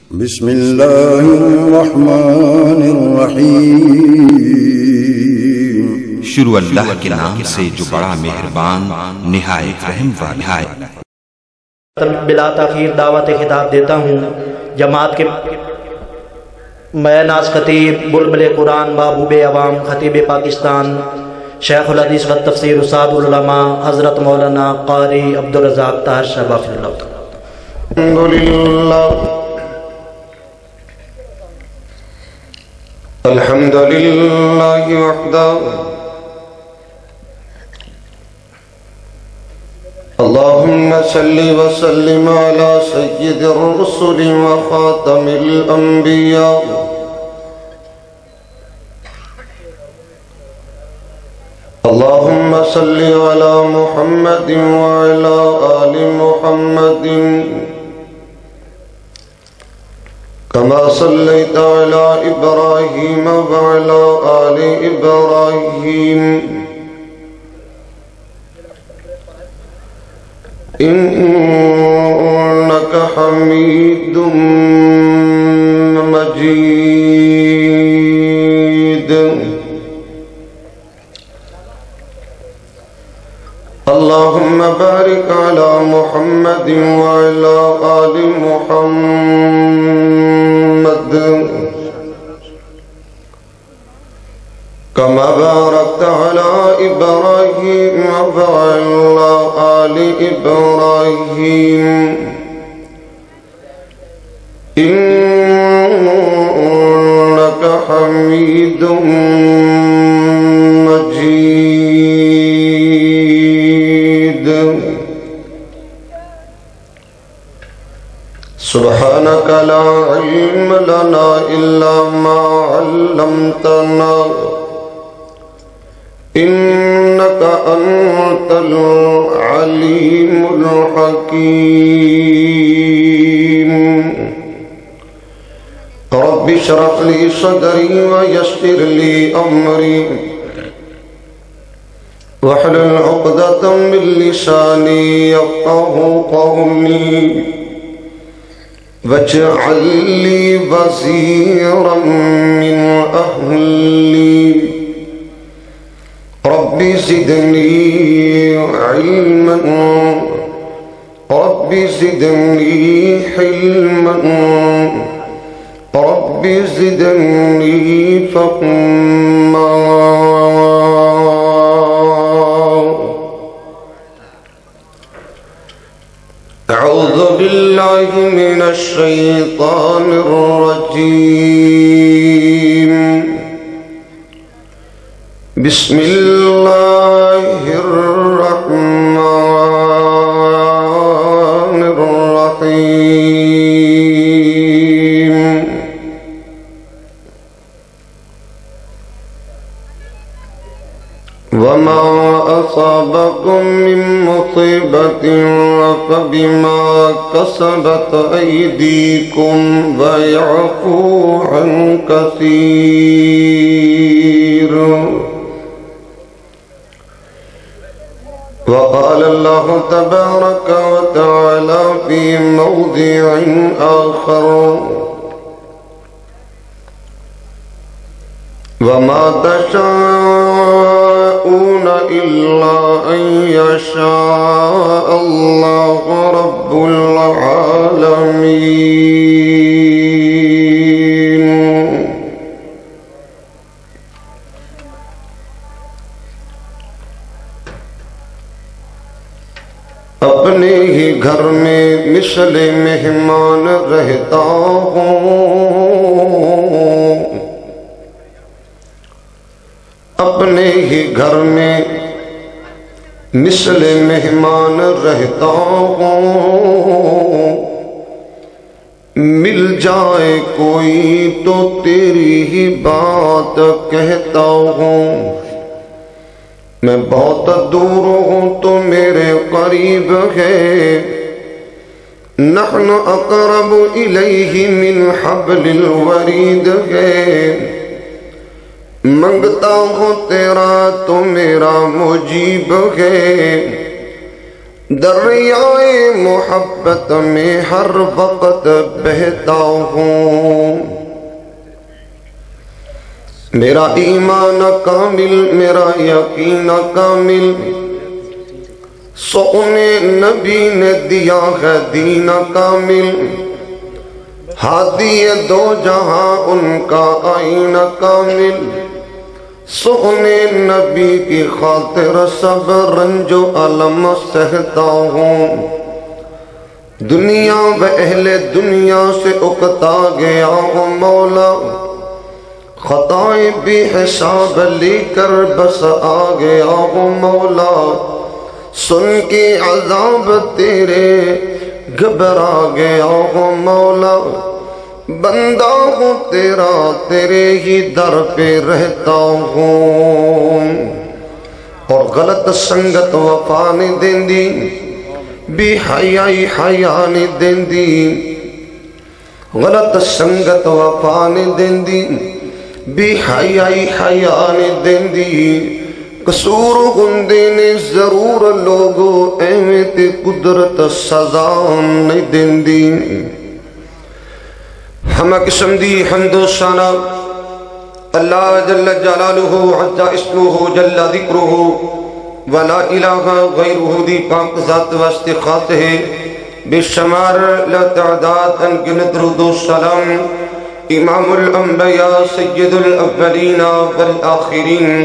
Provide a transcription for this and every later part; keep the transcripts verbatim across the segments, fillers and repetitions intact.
بسم اللہ الرحمن الرحیم۔ شروع اللہ کے نام سے جو بڑا مہربان نہایت رحم والا ہے۔ بلا تاخیر دعوت خطاب دیتا ہوں جماعت کے میں ناز خطیب بلبل قرآن محبوب عوام خطیب پاکستان شیخ الحدیث و تفسیر استاد العلماء حضرت مولانا قاری عبدالرزاق طاہر صاحب حفظہ اللہ تعالی۔ الحمد للہ وحدہ اللہم صلی وسلم علی سید الرسل وخاتم الانبیاء اللہم صلی علی محمد وعلی آل محمد كما صليت على إبراهيم وعلى آل إبراهيم إنك حميد مجيد اللهم بارك على محمد وعلى آل محمد كما باركت على إبراهيم وعلى آل إبراهيم إنك حميد مجيد سبحانك لا علم لنا إلا ما علمتنا إنك أنت العليم الحكيم رب اشرح لي صدري ويسر لي أمري واحلل عقدة من لساني يفقهوا قولي واجعل لي وزيرا من أهلي رب زدني علما رب زدني حلما رب زدني فهما أعوذ بالله من الشيطان الرجيم بسم الله الرحمن الرحيم وما أصابكم من مصيبة فبما كسبت أيديكم ويعفو عن كثير وقال الله تبارك وتعالى في موضع آخر وما تشاءون إلا أن يشاء الله رب العالمين اپنے ہی گھر میں مثل مہمان رہتا ہوں اپنے ہی گھر میں مثل مہمان رہتا ہوں مل جائے کوئی تو تیری ہی بات کہتا ہوں میں بہت دور ہوں تو میرے قریب ہے نحن اقرب الیہ من حبل الورید ہے منگتا ہوں تیرا تو میرا مجیب ہے دریائے محبت میں ہر وقت بہتا ہوں، میرا ایمان کامل، میرا یقین کامل، سونے نبی نے دیا ہے دین کامل، ہادی دو جہاں ان کا آئین کامل، سونے نبی کی خاطر سب رنج و علم سہتا ہوں، دنیا و اہل دنیا سے اکتا گیا ہوں مولا، خطائیں بھی حساب لے کر بس آ گیا ہوں مولا، سن کے عذاب تیرے گھبرا گیا ہوں مولا، بندہ ہوں تیرا تیرے ہی در پہ رہتا ہوں، اور غلط سنگت وفا نہیں دیندی، بے حیائی حیا نہیں دیندی، غلط سنگت وفا نہیں دیندی، بے حیائی حیا نہیں دیندی، قصور گندے نے ضرور لوگو ایویں تے قدرت سزا نہیں دیندی۔ ہم قسم دی حمد و ثنا اللہ جل جلالہ عز اسمہ جل ذکرہ ولا الہ غیرہ دی پاک ذات واسطے خاص ہے، بے شمار لا تعداد ان گنت درود و سلام امام الانبیاء سید الاولین والآخرین،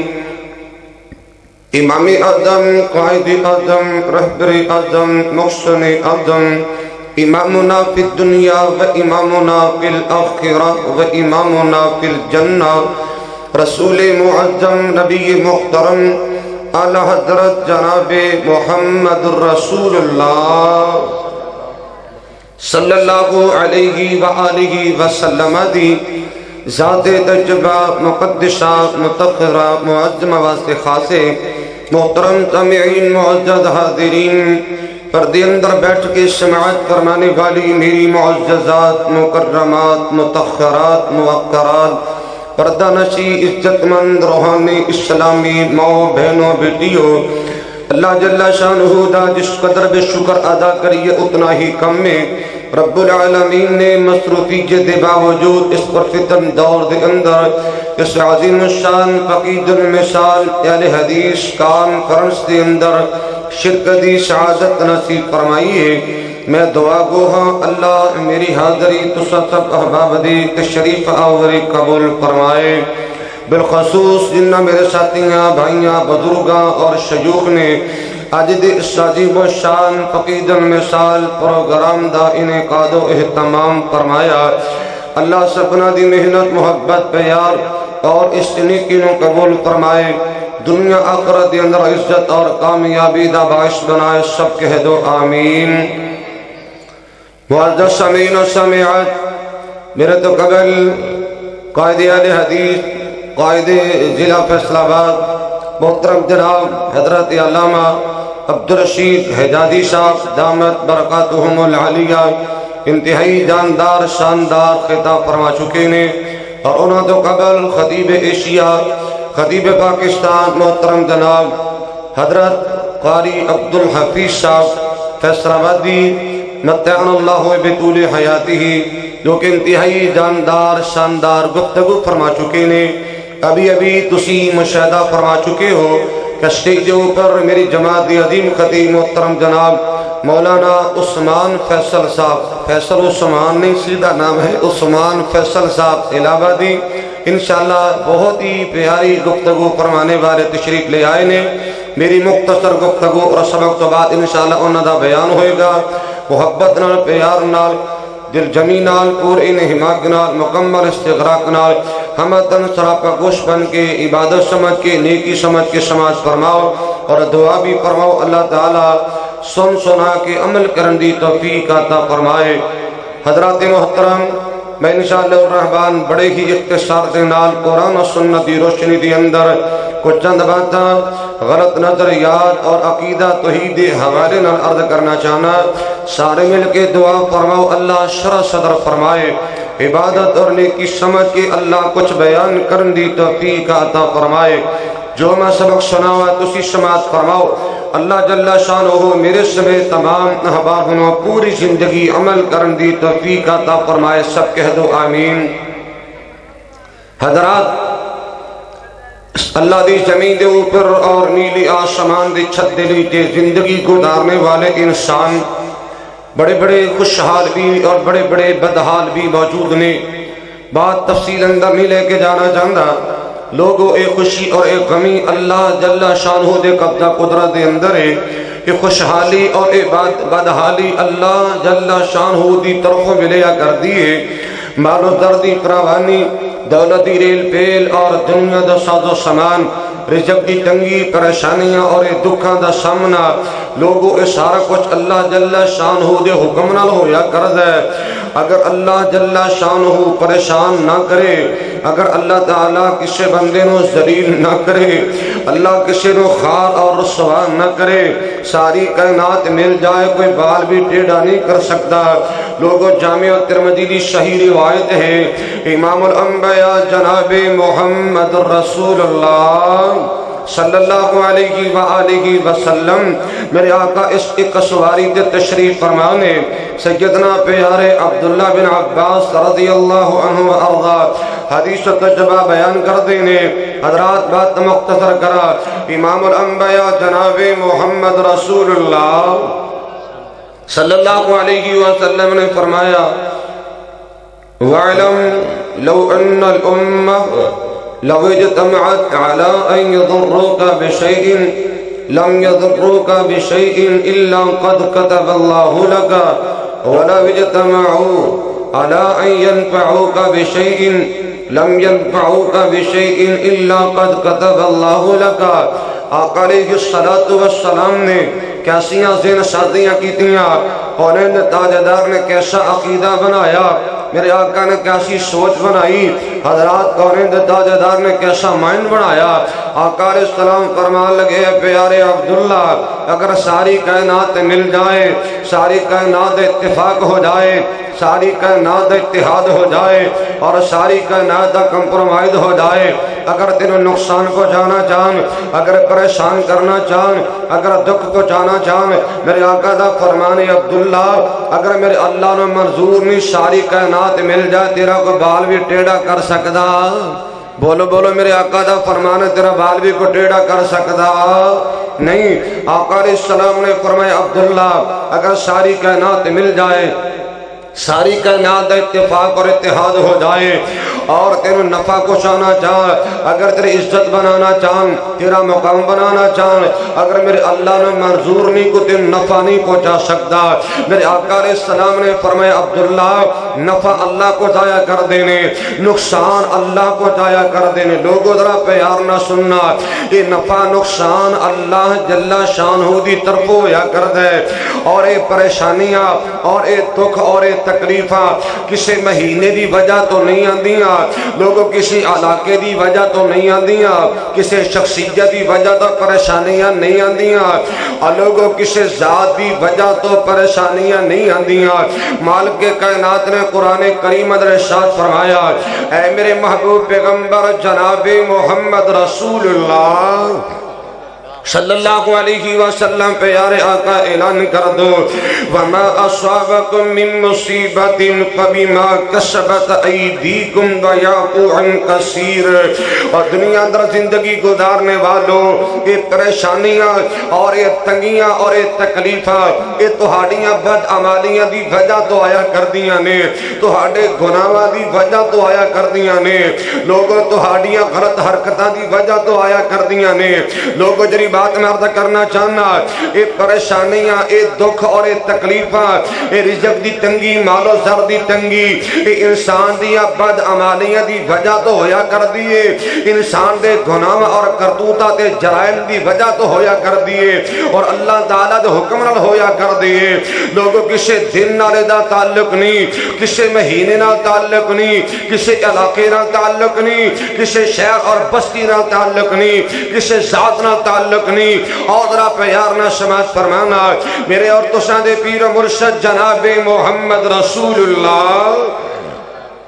امام اعظم قائد اعظم رہبر اعظم محسن اعظم، امامنا فی الدنیا و امامنا فی الآخرہ و امامنا فی الجنہ، رسول معظم نبی محترم اعلی حضرت جناب محمد الرسول اللہ صلی اللہ علیہ وآلہ وسلم دی ذات تجربہ مقدسہ متخرہ معظمہ واسطے خاصے، محترم سامعین معزز حاضرین، پردے اندر بیٹھ کے سماعت فرمانے والی میری معززات مکرمات متخرات موقرات پردہ نشی عزت مند روحانی اسلامی ماں بہنوں بیٹیوں، اللہ جل شانہ دا جس قدر بے شکر ادا کریے اتنا ہی کم میں رب العالمین نے مصروفیت دے باوجود اس پر فتن دور دے اندر اس عظیم الشان فقید المثال اہل حدیث کانفرنس دے اندر شرکتی سعادت نصیب فرمائیے۔ میں دعا گو ہاں اللہ میری حاضری تسا سب احباب دی تشریف آوری قبول فرمائے، بالخصوص جنہ میرے ساتھیاں بھائیاں بزرگاں اور شیوخ نے آج دے اس عظیم و شان فقید المثال پروگرام دا انعقاد و اہتمام فرمایا، اللہ سپنا دی محنت محبت پیار اور اس نیکیوں قبول فرمائے، دنیا آخرت دی اندر عزت اور کامیابی دا باعث بنائے، سب کہہ دو آمین۔ معزز سامعین و سامعات، میرے تو قبل قائد اہل حدیث قائد ضلع فیصل آباد محترم جناب حضرت علامہ عبدالرشید حجازی صاحب دامت برکاتہم العالیہ انتہائی جاندار شاندار خطاب فرما چکے نے، اور انہوں تو قبل خطیب ایشیا خطیب پاکستان محترم جناب حضرت قاری عبدالحفیظ صاحب فیصل آبادی متعن اللہ بطول حیاتی جو کہ انتہائی جاندار شاندار گفتگو فرما چکے نے، ابھی ابھی تسی مشاہدہ فرما چکے ہو کہ اسٹیج اوپر میری جماعت عظیم خطیب محترم جناب مولانا عثمان فیصل صاحب، فیصل عثمان نہیں سیدھا نام ہے عثمان فیصل صاحب الہ آبادی، انشاءاللہ بہت ہی پیاری گفتگو فرمانے والے تشریف لے آئے نے۔ میری مختصر گفتگو اور سبق تو بعد انشاءاللہ انہوں دا بیان ہوئے گا، محبت نال پیار نال دل جمی نال پور ان حماق نال مکمل استغراق نال ہمتن سراپا گوش بن کے عبادت سمجھ کے نیکی سمجھ کے سماج فرماؤ، اور دعا بھی فرماؤ اللہ تعالی سن سنا کے عمل کرن دی توفیق عطا فرمائے۔ حضرات محترم، میں انشاءاللہ الرحمن بڑے ہی اختصار دے نال قرآن و سنت دی روشنی دی اندر کچھ چند باتاں غلط نظریات اور عقیدہ توحید حوالے نال عرض کرنا چاہنا، سارے مل کے دعا فرماؤ اللہ شرح صدر فرمائے، عبادت اور نیکی سمجھ کے اللہ کچھ بیان کرن دی توفیق عطا فرمائے۔ جو میں سبق سنا ہوا تسی سماعت فرماؤ، اللہ جل شانہ میرے سمیت تمام احبابوں پوری زندگی عمل کرن دی توفیق عطا فرمائے، سب کہہ دو آمین۔ حضرات، اللہ دی زمین دے اوپر اور نیلی آسمان دی چھت دے نیچے زندگی گزارنے والے انسان بڑے بڑے خوشحال بھی اور بڑے بڑے بدحال بھی موجود نے۔ بات تفصیل اندر نہیں لے کے جانا چاہتا، لوگوں ایک خوشی اور ایک غمی اللہ جل شانہ دے قبضہ قدرت دے اندر ہے۔ ایک خوشحالی اور ایک بدحالی اللہ جل شانہ دی طرفوں ملیا کر دیئے۔ مال و دردی فراوانی، دولتی ریل پیل اور دنیا دا ساز و سامان، رزق کی تنگی، پریشانیاں اور دکھاں دا سامنا، لوگوں اے سارا کچھ اللہ جل شانہ دے حکم نال ہویا کرد ہے۔ اگر اللہ جل شانہ پریشان نہ کرے، اگر اللہ تعالیٰ کسی بندے نو ذلیل نہ کرے، اللہ کسی نو خار اور رسوا نہ کرے، ساری کائنات مل جائے کوئی بال بھی ٹیڑھا نہیں کر سکتا۔ لوگوں جامع ترمذی دی صحیح روایت ہے، امام الانبیاء جناب محمد رسول اللہ صلی اللہ علیہ وآلہ وسلم میرے آقا اس ایک سواری تے تشریف فرمانے، سیدنا پیارے عبداللہ بن عباس رضی اللہ عنہ وارضا حدیث و تجربہ بیان کر دینے۔ حضرات بات مختصر کرا، امام الانبیاء جناب محمد رسول اللہ صلی اللہ علیہ وسلم نے فرمایا، وَعْلَمْ لَوْ أَنَّ الْأُمَّةَ لو اجتمعت على أن يضروك بشيء لم يضروك بشيء إلا قد كتب الله لك، ولو اجتمعوا على أن ينفعوك بشيء لم ينفعوك بشيء إلا قد كتب الله لك۔ آقا علیہ الصلوۃ والسلام نے کیسیاں ذہن سازیاں کیتیاں، کونین تاجدار نے کیسا عقیدہ بنایا، میرے آقا نے کیسی سوچ بنائی، حضرات کونین تاجدار نے کیسا مائنڈ بنایا۔ آقا علیہ السلام فرمان لگے، پیارے عبداللہ اگر ساری کائنات مل جائے، ساری کائنات اتفاق ہو جائے، ساری کائنات اتحاد ہو جائے اور ساری کائنات کمپرومائز ہو جائے، اگر تینوں نقصان کو جانا چاہن، اگر پریشان کرنا چاہن، اگر دکھ کو جانا چاہن، میرے آقا دا فرمانے عبداللہ اگر میرے اللہ نے منظور نہیں ساری کائنات مل جائے، تیرا کو بال بھی ٹیڑھا کر سکدا؟ بولو بولو، میرے آقا دا فرمانے تیرا بال بھی کو ٹیڑھا کر سکدا نہیں۔ آقا علیہ السلام نے فرمایا عبداللہ اگر ساری کائنات مل جائے، ساری کائنات اتفاق اور اتحاد ہو جائے اور تیرے نفع کو چاہنا چاہن، اگر تیری عزت بنانا چاہن، تیرا مقام بنانا چاہن، اگر میرے اللہ نے منظور نہیں کو تیر نفع نہیں پہنچا سکتا۔ میرے آقا علیہ السلام نے فرمایا عبداللہ نفع اللہ کو ضائع کر دینے، نقصان اللہ کو ضائع کر دینے۔ لوگوں ذرا پیار نہ سننا، یہ نفع نقصان اللہ جل شانہ دی طرف ہویا کر دے، اور یہ پریشانیاں اور یہ دکھ اور یہ تکلیفاں کسی مہینے دی وجہ تو نہیں آندیاں، لوگوں کسی علاقے دی وجہ تو نہیں آندیاں، کسی شخصیت دی وجہ تو پریشانیاں نہیں آندیاں، اور لوگوں کسی ذات دی وجہ تو پریشانیاں نہیں آندیاں۔ مالک کائنات نے قرآن کریم اندر ارشاد فرمایا، اے میرے محبوب پیغمبر جناب محمد رسول اللہ صلی اللہ علیہ وسلم پیارے آقا اعلان کر دو، وَمَا أَصَابَكُم مِّن مُّصِيبَةٍ فَبِمَا كَسَبَتْ أَيْدِيكُمْ وَيَعْفُو عَن كَثِيرٍ۔ اور دنیا اندر زندگی گزارنے والوں یہ پریشانیاں اور یہ تنگیاں اور یہ تکلیفاں یہ تہاڑیاں بد عمالیاں دی وجہ تو آیا کر دیاں نے، تہاڑے گناہاں دی وجہ تو آیا کر دیاں نے، لوگوں تہاڑیاں غلط حرکتاں دی وجہ تو آیا کر دیاں نے۔ لوگوں جری بات میں عرض کرنا چاہنا، اے پریشانیاں، اے دکھ اور اے تکلیفاں، اے رزق دی تنگی، مال و زر دی تنگی، اے انسان دیا بد عمالیاں دی وجہ تو ہویا کر دیئے، انسان دے گناہ اور کرتوتہ تے جرائم دی وجہ تو ہویا کر دیئے، اور اللہ تعالیٰ دے حکم نال ہویا کر دیئے۔ لوگوں کسے دن نالے دا تعلق نہیں، کسے مہینے نال تعلق نہیں، کسے علاقے نال تعلق نہیں، کسے شہر اور بستی نال تعلق نہیں، کسے ذات نال تعلق نہیں۔ اور ذرا پیار نہ سماعت فرمانا، میرے اور تساں دے پیر و مرشد جناب محمد رسول اللہ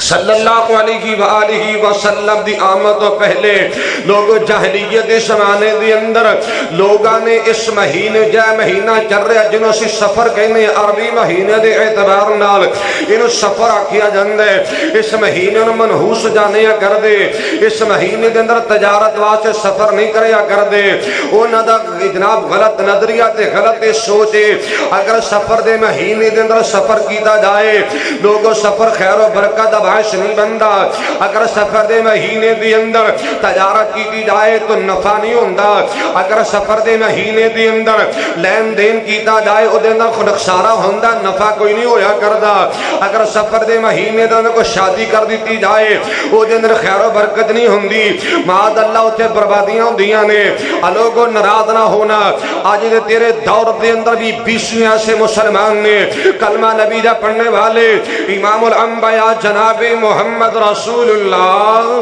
صلی اللہ علیہ وآلہ وسلم دی آمد تو پہلے لوگ جاہلیت زمانے دی اندر لوگاں نے اس مہینے جائے مہینہ چل رہا جنہوں سے سفر کہنے عربی مہینے دے اعتبار نال انہوں سفر آکھیا جاندے اس مہینے انہوں منحوس جانے کر دے اس مہینے دے اندر تجارت واسطے سفر نہیں کریا کر دے انہوں دا جناب غلط نظریہ تے غلط سوچے اگر سفر دے مہینے دے اندر سفر کیتا جائے لوگوں سفر خیر و برکت باعث نہیں بندہ اگر سفر دے مہینے دے اندر تجارت کیتی جائے تو نفع نہیں ہوندہ اگر سفر دے مہینے دے اندر لین دین کیتا جائے او دے اندر خود خسارہ ہوندہ نفع کوئی نہیں ہویا کردہ اگر سفر دے مہینے دے اندر کوئی شادی کر دیتی جائے او دے اندر خیر و برکت نہیں ہوندی معاذ اللہ ہوتے بربادیاں ہوندیاں نے لوگوں ناراض نہ ہونا آج دے تیرے دور دے اندر بھی بیسویں ایسے مسلمان نے کلمہ نبی دا پڑھنے والے امام الانبیاء جناب محمد رسول اللہ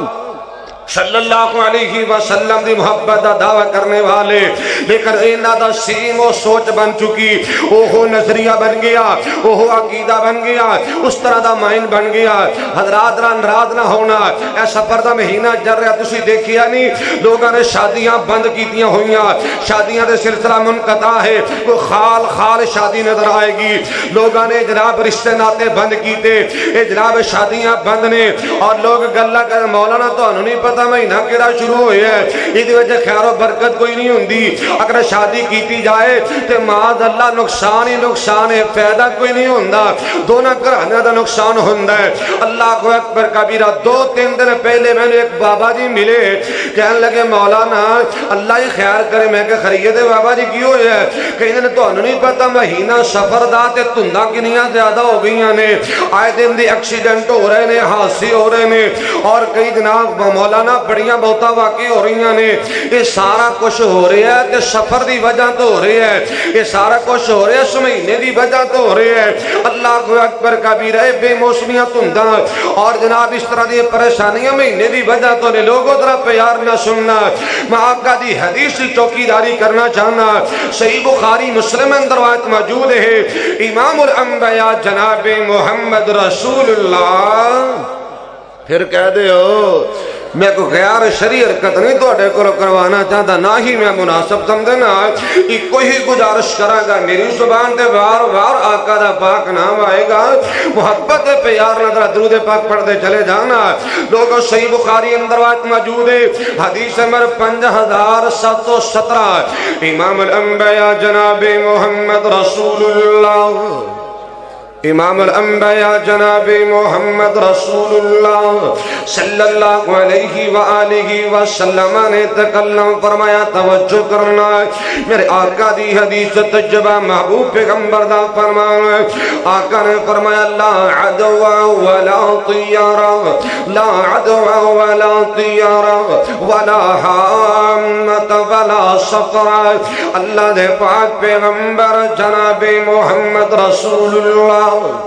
صلی اللہ علیہ وسلم دی محبت دا دعویٰ کرنے والے لیکن اینا دا سیم و سوچ بن چکی اوہو نظریہ بن گیا اوہو عقیدہ بن گیا اس طرح دا مائن بن گیا حضرات ناراض نہ ہونا اے سفر دا مہینہ جر رہا تسی دیکھیا نہیں لوگاں نے شادیاں بند کیتیاں ہوئیاں شادیاں دے سلسلہ منقطع ہے کوئی خال خال شادی نظر آئے گی لوگاں نے جناب رشتے ناتے بند کیتے اے جناب شادیاں بند نے اور لوگ گلہ کر مولانا تو انہوں نہیں پتہ مہینہ کیڑا شروع ہوئے ہے یہ وجہ خیر و برکت کوئی نہیں ہوندی اگر شادی کیتی جائے تو معاذ اللہ نقصان ہی نقصان ہے فائدہ کوئی نہیں ہوندہ دونوں گھرانے دا نقصان ہوندہ ہے اللہ کو اکبر کبیرہ دو تین دن پہلے میں نے ایک بابا جی ملے کہنے لگے مولانا اللہ ہی خیر کرے میں کہ خرید بابا جی کی ہوئے ہے کہیں نے تو انہوں نہیں پتا مہینہ سفر دا تے تندہ کنیاں زیادہ ہو گئیاں نے آئے دن دی ایکسیڈنٹ ہو رہے نے حادثے ہو رہے نے اور کئی جناب مولانا بڑیاں بہتا واقعی ہو رہی ہیں یہ سارا کچھ ہو رہا ہے کہ سفر دی وجہ تو ہو رہی ہے یہ سارا کچھ ہو رہا ہے اس مہینے دی وجہ تو ہو رہی ہے اللہ کو اکبر کبیرہ بے موسمیاں تندہ اور جناب اس طرح دی پریشانیاں مہینے دی وجہ تو نے لوگوں طرح پیار نہ سننا میں آقا دی حدیث کی چوکی داری کرنا چاہنا صحیح بخاری مسلم اندروات موجود ہے امام الانبیاء جناب محمد رسول اللہ پھر کہہ دے ہو میں کو غیر شرعی حرکت نہیں تو اڈے کو کروانا چاہتا نہ ہی میں مناسب سمجھنا ایک کوئی ہی گزارش کرا گا میری زبان دے بار بار آقا دا پاک نام آئے گا محبت پیار نظر درود پاک پڑھ دے چلے جانا لوگوں صحیح بخاری اندروات موجود ہے حدیث نمبر پنج ہزار سات سو سترہ امام الانبیاء جناب محمد رسول اللہ امام الانبیاء جناب محمد رسول اللہ صلی اللہ علیہ وآلہ وسلم نے تکلم فرمایا توجہ کرنا میرے آقا دی حدیث تجبہ محبوب پیغمبر دا فرمایا آقا نے فرمایا لا عدوہ ولا طیارہ لا عدوہ ولا طیارہ ولا حامت ولا سفر اللہ دے پاک پیغمبر جناب محمد رسول اللہ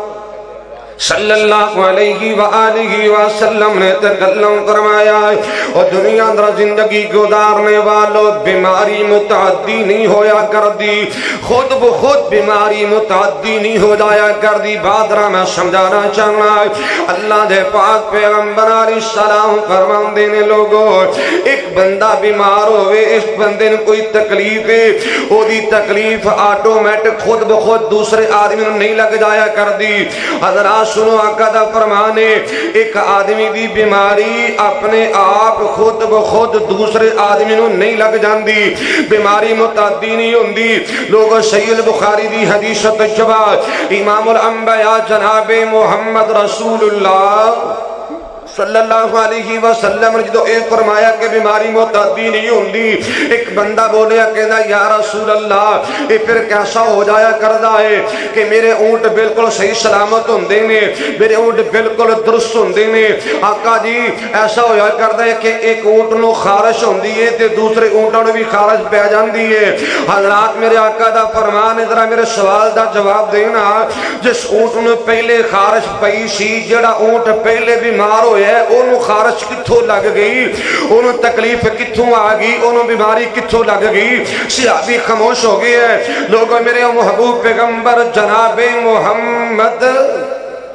صلی اللہ علیہ وآلہ وسلم نے تکلم فرمایا اور دنیا اندر زندگی گزارنے والوں بیماری متعدی نہیں ہویا کر دی خود بخود بیماری متعدی نہیں ہو جایا کر دی بادرہ میں سمجھانا چاہنا اللہ دے پاک پیغمبر علیہ السلام فرمان دینے لوگوں ایک بندہ بیمار ہوئے اس بندے نے کوئی تکلیف ہے وہ دی تکلیف آٹومیٹک خود بخود دوسرے آدمی نے نہیں لگ جایا کر دی حضرات سنو آقا دا فرمانے ایک آدمی دی بیماری اپنے آپ خود بخود دوسرے آدمی نو نہیں لگ جاندی بیماری متعدی نہیں ہوندی لوگوں صحیح البخاری دی حدیث تجبہ امام الانبیاء جناب محمد رسول اللہ صلی اللہ علیہ وسلم نے جو ایک فرمایا کہ بیماری متعدی نہیں ہوندی ایک بندہ بولیا کہنا یا رسول اللہ یہ پھر کیسا ہو جایا کردہ ہے کہ میرے اونٹ بالکل صحیح سلامت ہوندے نے میرے اونٹ بالکل درست ہوندے نے آقا جی ایسا ہو جایا کردہ ہے کہ ایک اونٹ نو خارش ہوندی ہے تے دوسرے اونٹوں نے بھی خارش پہ جاندی ہے حضرات میرے آقا دا فرمان ہے ذرا میرے سوال دا جواب دینا جس اونٹ نے پہلے خارش پئی سی جڑا اونٹ پہلے بیمار ہوئے انہوں خارش کتھوں لگ گئی انہوں تکلیف کتھوں آگئی انہوں بیماری کتھوں لگ گئی صحابی خاموش ہو گئی ہے لوگوں میرے محبوب پیغمبر جناب محمد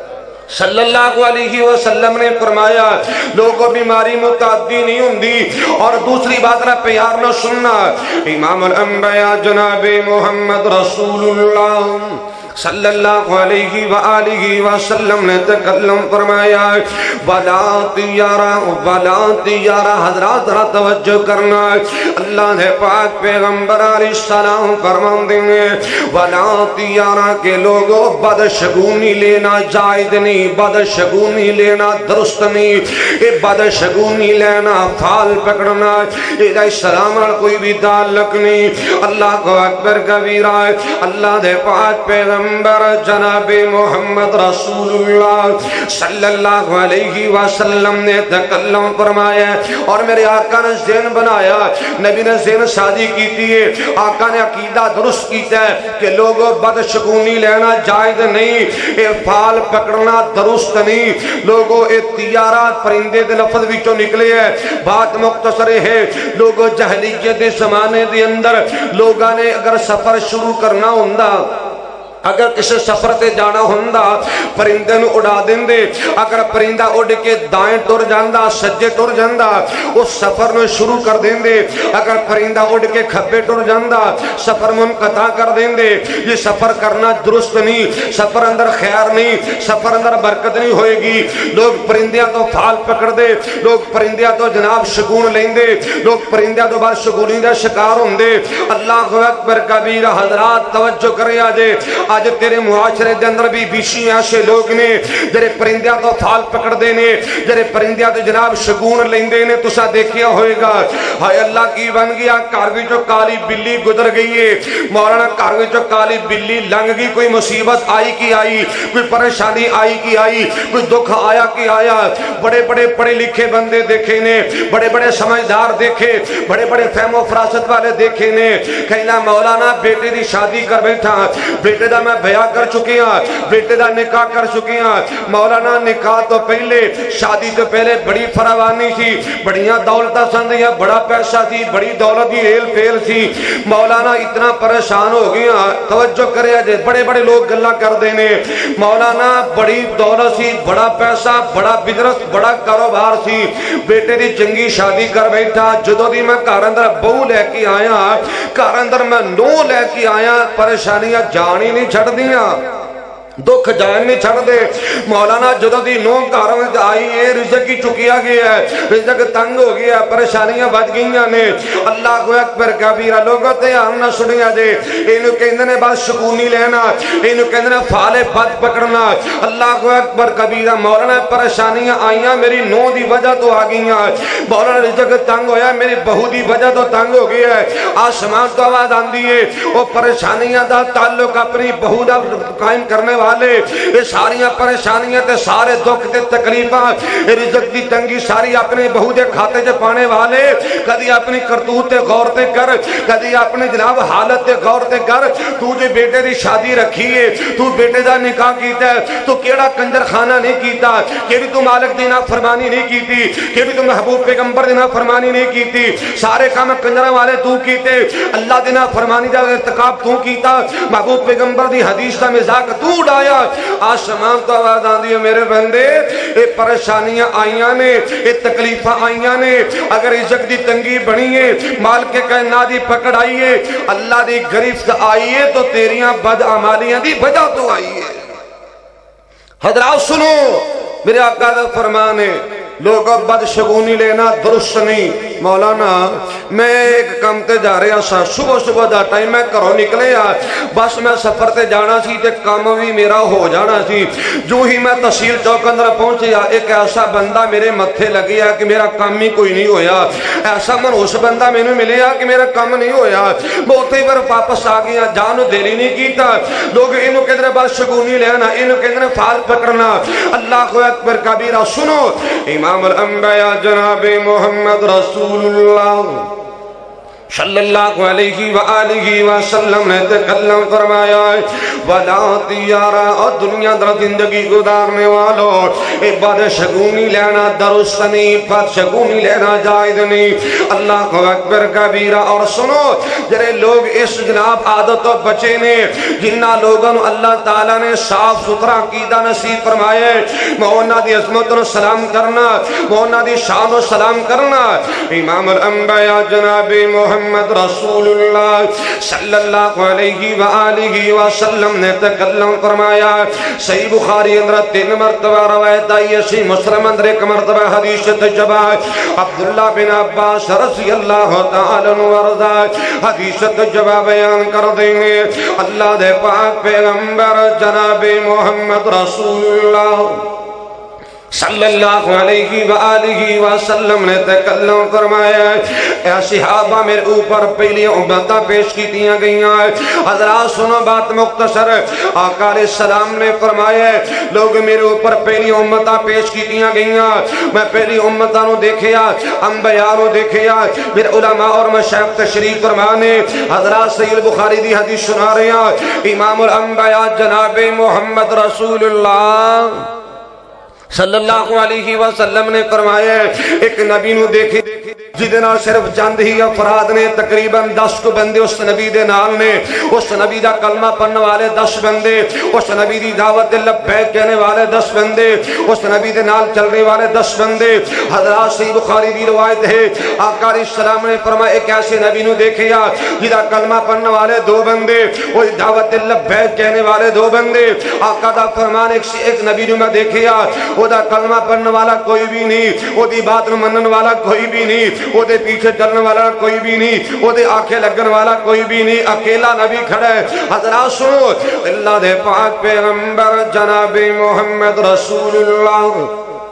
صلی اللہ علیہ وسلم نے فرمایا لوگوں بیماری متعدی نہیں ہوندی اور دوسری بات نہ پیار نہ سننا امام الانبیاء جناب محمد رسول اللہ صلی اللہ علیہ وآلہ وسلم نے تکلم فرمایا وَلَا تِيَارَ وَلَا تِيَارَ حضرات ذرا توجہ کرنا اللہ نے پاک پیغمبر علیہ السلام فرمان دیں وَلَا تِيَارَ کے لوگوں بدشگونی لینا جائز نہیں بدشگونی لینا درست نہیں یہ بدشگونی لینا پھال پکڑنا علیہ السلام اور کوئی بھی تعلق نہیں اللہ کو اکبر کبیرہ اللہ نے پاک پیغمبر جناب محمد رسول اللہ صلی اللہ علیہ وسلم نے تکلم فرمایا اور میرے آقا نے ذہن بنایا نبی نے ذہن شادی کی تھی آقا نے عقیدہ درست کیتا ہے کہ لوگوں بدشگونی لینا جائز نہیں اے پھال پکڑنا درست نہیں لوگوں اے تیارات پرندے دے لفظ وچوں نکلے ہے بات مختصر ہے لوگوں جہلیت دے زمانے دے اندر لوگاں نے اگر سفر شروع کرنا ہوندا اگر کسی سفر تے جانا ہوندا پرندے نو اڑا دیں دے اگر پرندہ اڑ کے دائیں ٹر جاندا سجے ٹر جاندا اس سفر نو شروع کر دیں دے اگر پرندہ اڑ کے کھبے ٹر جاندا سفر منقطع کر دیں دے یہ سفر کرنا درست نہیں سفر اندر خیر نہیں سفر اندر برکت نہیں ہوئے گی لوگ پرندیاں تو پھال پکڑ دے لوگ پرندیاں تو جناب شگون لیں دے لوگ پرندیاں تو بعد شگونی دا شکار ہوں دے اللہ اکبر کبیر حضرات توجہ کرے آجے آج تیرے معاشرے دے اندر بھی بیشی ایسے لوگ نے جرے پرندیاں تو پھال پکڑ دینے جرے پرندیاں تو جناب شگون لیندے نے تو سا دیکھیا ہوئے گا ہائے اللہ کی بن گیا کاروی جو کالی بلی گزر گئی ہے مولانا کاروی جو کالی بلی لنگ گئی کوئی مصیبت آئی کی آئی کوئی پریشانی آئی کی آئی کوئی دکھ آیا کی آیا بڑے بڑے پڑھے لکھے بندے دیکھے نے بڑے بڑے سمجھدار دیکھے بڑے بڑے فہم و فراست والے دیکھے نے کہنا مولانا بیٹے دی شادی کر بیٹھا بیٹے دا میں بیعہ کر چکے ہیں بیٹے دا نکاح کر چکے ہیں مولانا نکاح تو پہلے شادی تو پہلے بڑی فراوانی تھی بڑیاں دولتہ سندیاں بڑا پیسہ تھی بڑی دولت کی ہیل پھیل تھی مولانا اتنا پریشان ہو گیا توجہ کرے جے بڑے بڑے لوگ گلہ کر دینے مولانا بڑی دولت سی بڑا پیسہ بڑا بزنس بڑا کاروبار سی بیٹے دی چنگی شادی کر بیٹھا جدو دی میں گھر اندر بہو لے کے آیا گھر اندر میں نو لے کے آیا پریشانیاں جانی نہیں چھڑ دیاں دکھ جان نہیں چھڑ دے مولانا جدو دی نو گھر میں آئی ہے رزق کی چکیا گیا ہے رزق تنگ ہو گیا پریشانیاں بچ گئیاں نے اللہ کو اکبر کبیرہ لوگوں تے ہم نہ سنیا جے انہوں کہندے نے بات شکونی لینا انہوں کہندے نے فالے بد پکڑنا اللہ کو اکبر کبیرہ مولانا پریشانیاں آئیاں میری نو دی وجہ تو آ گئیاں مولانا رزق تنگ ہویا میری بہو دی وجہ تو تنگ ہو گیا ہے آسمان تو آواز آندی ہے وہ پریشانیاں دا تعلق اپنی بہو دا قائم کرنے والے یہ ساریاں پریشانیاں تے سارے دکھ تے تکلیفاں رزق دی تنگی ساری اپنے بہو دے کھاتے جے پانے والے کدی اپنی کرتوت تے غور تے کر کدی اپنے جناب حالت تے غور تے کر تو جو بیٹے دی شادی رکھی ہے تو بیٹے دا نکاح کیتا ہے تو کیڑا کنجر خانہ نہیں کیتا کہ بھی تو مالک دینا فرمانی نہیں کیتی کہ بھی تو محبوب پیغمبر دینا فرمانی نہیں کیتی سارے کام کنجرہ والے تو کیتے اللہ دینا فرمانی دا ارتکاب تو کیتا محبوب پیغمبر دی حدیث دا مزاق تو ڈایا آسمان تو آواز آن دیئے میرے بندے اے پریشانیاں آئیاں نے اے تکلیفہ آئیاں نے اگر عزت دی تنگی بنی ہے مال کے کائنات دی پکڑ آئیے اللہ دی گرفت آئیے تو تیریاں بد عمالیاں دی بجا تو آئیے حضرات سنو میرے آقا دا فرمان ہے لوگوں بدشگونی لینا درست نہیں مولانا میں ایک کام تے جا رہا سا صبح صبح دا ٹائم میں کرو نکلے آ بس میں سفر تے جانا سی تے کام بھی میرا ہو جانا سی جو ہی میں تحصیل چوک اندر پہنچیا ایک ایسا بندہ میرے متھے لگیا کہ میرا کام ہی کوئی نہیں ہویا ایسا من اس بندہ میں نے ملیا کہ میرا کام نہیں ہویا بہت ہی بار واپس آ گیا جانو دیری نہیں کیتا لوگ انہوں کے در بدشگونی لینا انہوں کے در فال پکڑنا اللہ کو اکبر کبیرہ سنو امام الانبیاء جناب محمد رسول اللہ صلی اللہ علیہ وآلہ وسلم نے تکلم فرمایا وَلَا تِيَارَ اور دنیا در زندگی گزارنے والوں بعد شگونی لینا درست نہیں، بعد شگونی لینا جائز نہیں۔ اللہ کو اکبر کبیرہ۔ اور سنو جنہیں لوگ اس جناب عادت و بچے نے جنہ لوگوں اللہ تعالیٰ نے صاف ستھرا عقیدہ نصیب فرمائے، مونا دی عظمت و سلام کرنا، مونا دی شان و سلام کرنا۔ امام الانبیاء جناب محمد رسول اللہ صلی اللہ علیہ وآلہ وسلم نے تکلم فرمایا۔ صحیح بخاری اندر تین مرتبہ روایت آئی، اسی مسلم اندر ایک مرتبہ حدیث تجبہ عبداللہ بن عباس رضی اللہ تعالیٰ ورضا حدیث تجبہ بیان کر دیں گے۔ اللہ دے پاک پیغمبر جناب محمد رسول اللہ صلی اللہ علیہ وآلہ وسلم نے تکلم فرمایا، اے صحابہ میرے اوپر پہلی امتہ پیش کی دیا گئی ہیں۔ حضرات سنو بات مختصر، آقا علیہ السلام نے فرمایا لوگ میرے اوپر پہلی امتہ پیش کی دیا گئی ہیں، میں پہلی امتہ نو دیکھیا، انبیاء نو دیکھیا، میرے علماء اور مشایخ تشریف فرمانے حضرات صحیح بخاری دی حدیث سنا رہے ہیں۔ امام الانبیاء جناب محمد رسول اللہ صلی اللہ علیہ وسلم نے فرمایا ایک نبی نو دیکھے جدنا صرف چند ہی افراد نے تقریباً دس کو بندے اس نبی دے نال نے، اس نبی دا کلمہ پڑھنے والے دس بندے، اس نبی دی دعوت لبیک کہنے والے دس بندے، اس نبی دے نال چلنے والے دس بندے۔ حضرات صحیح بخاری دی روایت ہے، آقا علیہ السلام نے فرمایا ایک ایسے نبی نو دیکھیا جدا کلمہ پڑھنے والے دو بندے، وہ دعوت لبیک کہنے والے دو بندے۔ آقا دا فرمان ایک نبی نو میں دیکھیا وہ دا کلمہ پڑھنے والا کوئی بھی نہیں، وہ دی بات نو منن والا کوئی بھی نہیں، وہ دے پیچھے چلنے والا کوئی بھی نہیں، وہ دے آنکھیں لگن والا کوئی بھی نہیں، اکیلا نبی کھڑا ہے۔ حضرات سنو اللہ دے پاک پیغمبر جناب محمد رسول اللہ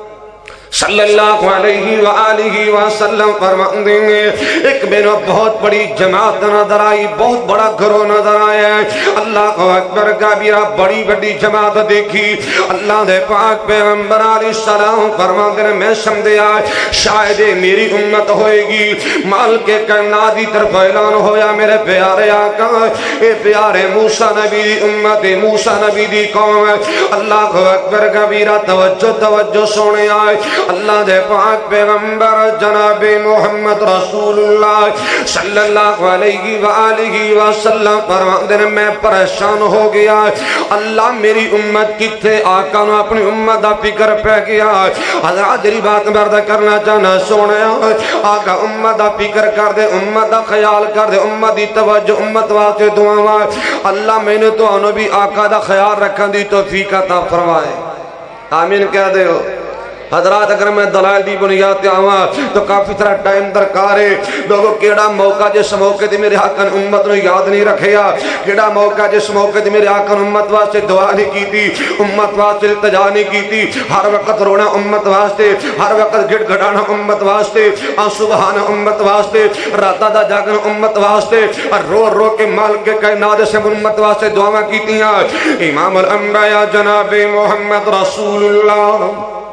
صلی اللہ علیہ وآلہ وسلم فرمان دیں گے ایک بینو بہت بڑی جماعت نظر آئی، بہت بڑا گھروں نظر آیا ہے۔ اللہ کو اکبر کبیرہ بڑی بڑی جماعت دیکھی۔ اللہ دے پاک پیغمبر علیہ السلام فرمان دیں میں سمجھے آئے شاید میری امت ہوئے گی۔ مال کے کائنات دی طرف اعلان ہویا میرے پیارے آقا اے پیارے موسیٰ نبی دی امت، موسیٰ نبی دی قوم ہے۔ اللہ کو اکبر کبیرہ توجہ توجہ سونے آئے۔ اللہ دے پاک پیغمبر جناب محمد رسول اللہ صلی اللہ علیہ وآلہ وسلم فرماتے ہیں میں پریشان ہو گیا، اللہ میری امت کتھے؟ آقا نے اپنی امت دا فکر پہ گیا۔ حضرات جری بات مرد کرنا چاہنا سونے آقا امت دا فکر کر دے، امت دا خیال کر دے، امت دی توجہ امت واسطے دعا۔ اللہ میں نے تو انہوں بھی آقا دا خیال رکھن دی توفیق عطا فرمائے، آمین کہہ دے ہو۔ حضرات اگر میں دلائل دی بنیاد تے آواں تو کافی طرح ٹائم درکار ہے۔ لوگوں کیڑا موقع جس موقع دی میرے حقاً امت نو یاد نہیں رکھیا، کیڑا موقع جس موقع دی میرے حقاً امت واسطے دعا نہیں کی تھی، امت واسطے التجا نہیں کی تھی، ہر وقت رونا امت واسطے، ہر وقت گھڑ گھڑانا امت واسطے، آنسو بہانا امت واسطے، راتا دا جاگنا امت واسطے، اور رو رو کے مال کے کائنات سے امت واسطے دعا کی تھی۔ امام الانبیاء جناب محمد رسول اللہ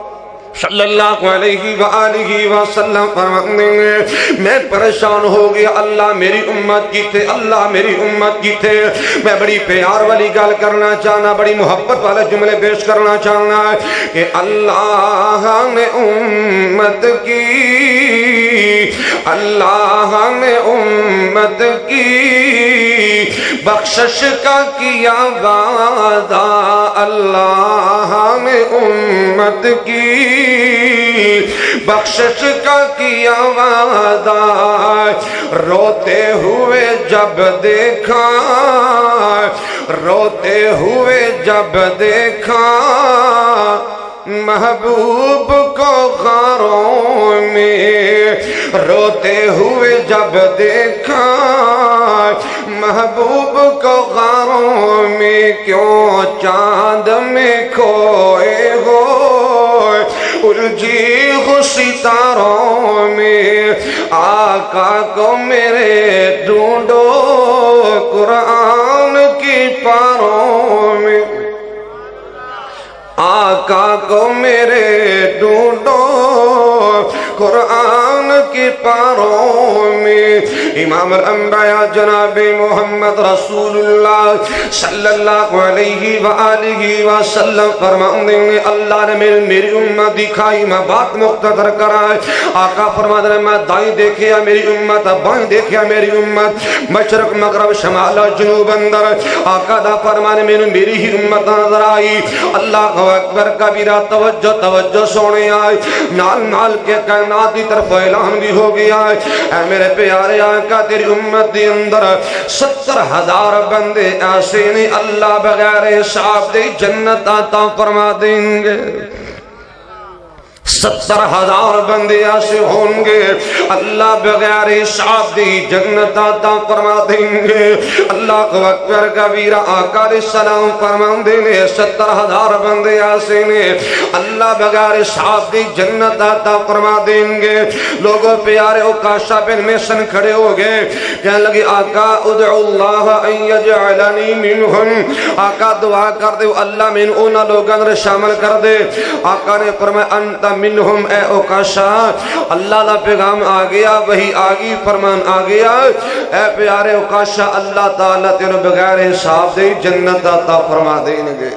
صلی اللہ علیہ وآلہ وسلم فرماتے ہیں میں پریشان ہو گیا، اللہ میری امت کی تھے، اللہ میری امت کی تھے۔ میں بڑی پیار والی گل کرنا چاہنا، بڑی محبت والے جملے پیش کرنا چاہنا کہ اللہ نے امت کی، اللہ نے امت کی بخشش کا کیا وعدہ، اللہ نے امت کی بخشش کا کیا وعدہ، روتے ہوئے جب دیکھا، روتے ہوئے جب دیکھا محبوب کو غاروں میں، روتے ہوئے جب دیکھا محبوب کو غاروں میں، کیوں چاند میں کھوئے ہو الجھی ہو ستاروں میں، آقا کو میرے ڈھونڈو قرآن کی پاروں میں، آقا کو میرے ڈھونڈو قرآن کی کے پاروں میں امام الانبیاء جناب محمد رسول اللہ صلی اللہ علیہ وآلہ وسلم فرماتے ہیں اللہ نے میری میری امت دکھائی میں بات مختصر کرائے آقا فرماتے ہیں میں دائیں دیکھیا میری امت بائیں دیکھیا میری امت مشرق مغرب شمال جنوب اندر آقا دا فرمانے میں میری ہی امت نظر آئی اللہ اکبر کبیرہ توجہ توجہ سونے آئے نال نال کے کائنات دی طرف اعلان بھی ہو گیا ہے اے میرے پیارے آقا تیری امت دی اندر ستر ہزار بندے ایسے نہیں اللہ بغیر حساب دے جنت عطا فرما دیں گے ستر ہزار بندے ایسے ہوں گے اللہ بغیر حساب دی جنت عطا فرما دیں گے اللہ اکبر کبیرہ آقا علیہ السلام فرمان دینے ستر ہزار بندے ایسے نے اللہ بغیر حساب دی جنت عطا فرما دیں گے لوگوں پیارے عکاشہ بن محصن کھڑے ہو گئے کہنے لگے آقا ادعو اللہ ان یجعلنی منہم آقا دعا کر دے اللہ من اونا لوگوں نے شامل کر دے آقا نے فرمایا انت منہم اے اوکاشا اللہ دا پیغام آ گیا وہی آگی فرمان آ گیا اے پیارے اوکاشا اللہ تعالیٰ تیرے بغیر حساب دے جنت عطا فرما دیں گے